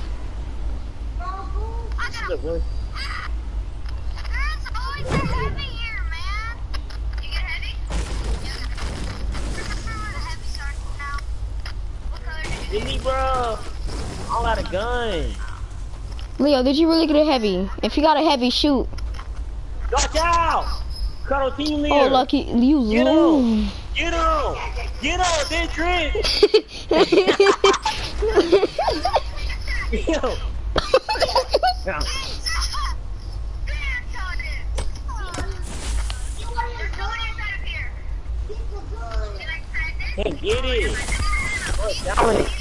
Look, bro. It's always so heavy here, man. You get heavy? Where the heavy starts now. What color did you Hit me, bro. I don't got a gun. Leo, did you really get a heavy? If you got a heavy, shoot. Watch out! Cuddle team leader. Oh, lucky you Get lose. him! Get him! Get him! Then drink! Yo! Yeah. Hey, get it! Oh, down it.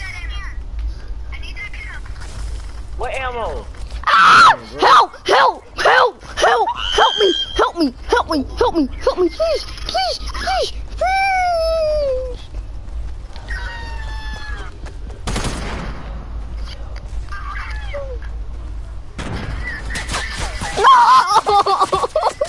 What ammo? Ah! Help! Help! Help! Help! Help me! Help me! Help me! Help me! Help me! Please! Please! Please! Please! No!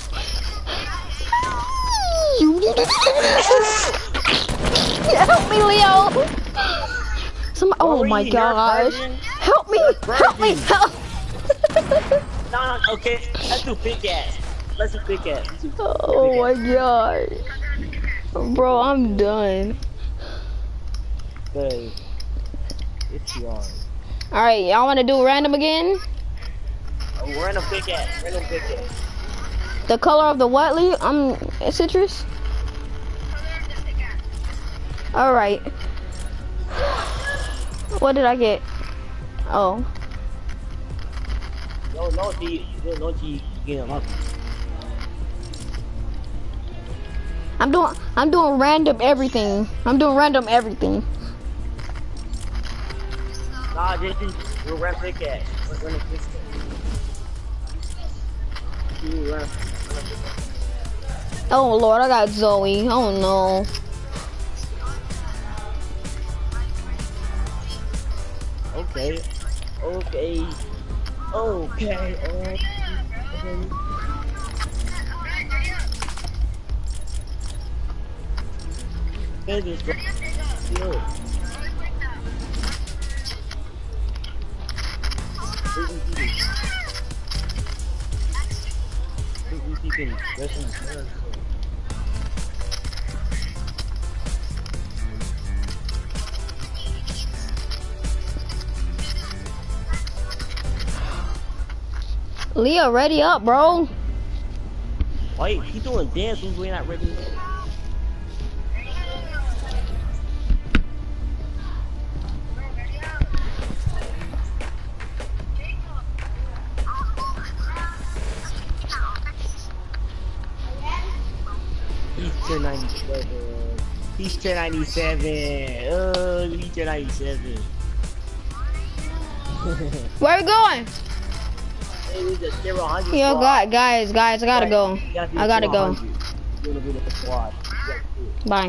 Help me, Leo! Somebody, oh my gosh! Help me! Help me! Help! No, okay. Let's do pickaxe. Let's do pickaxe. Oh my god. Bro, I'm done. Hey, it's hard. Alright, y'all wanna do random again? Oh, random pickaxe. Random pickaxe. The color of the what, Lee? Citrus? Alright. What did I get? Oh. No, G, get him up. I'm doing random everything. I'm doing random everything. Nah, just we'll run pickaxe. We're random pickaxe. Oh Lord, I got Zoe. Oh no. Okay. Okay. Okay. Okay. Baby, yo. Leo, ready up, bro. Wait, he's doing dance moves. We're not ready. He's 1097. He's 1097. Oh, he's 1097. Where we going? Yo, guys, I gotta go. I gotta go. Bye.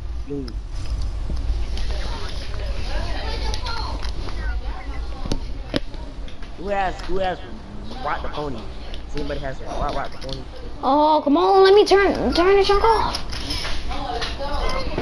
Who has rock the pony? Does anybody has rock the pony? Oh, come on, let me turn the junk off.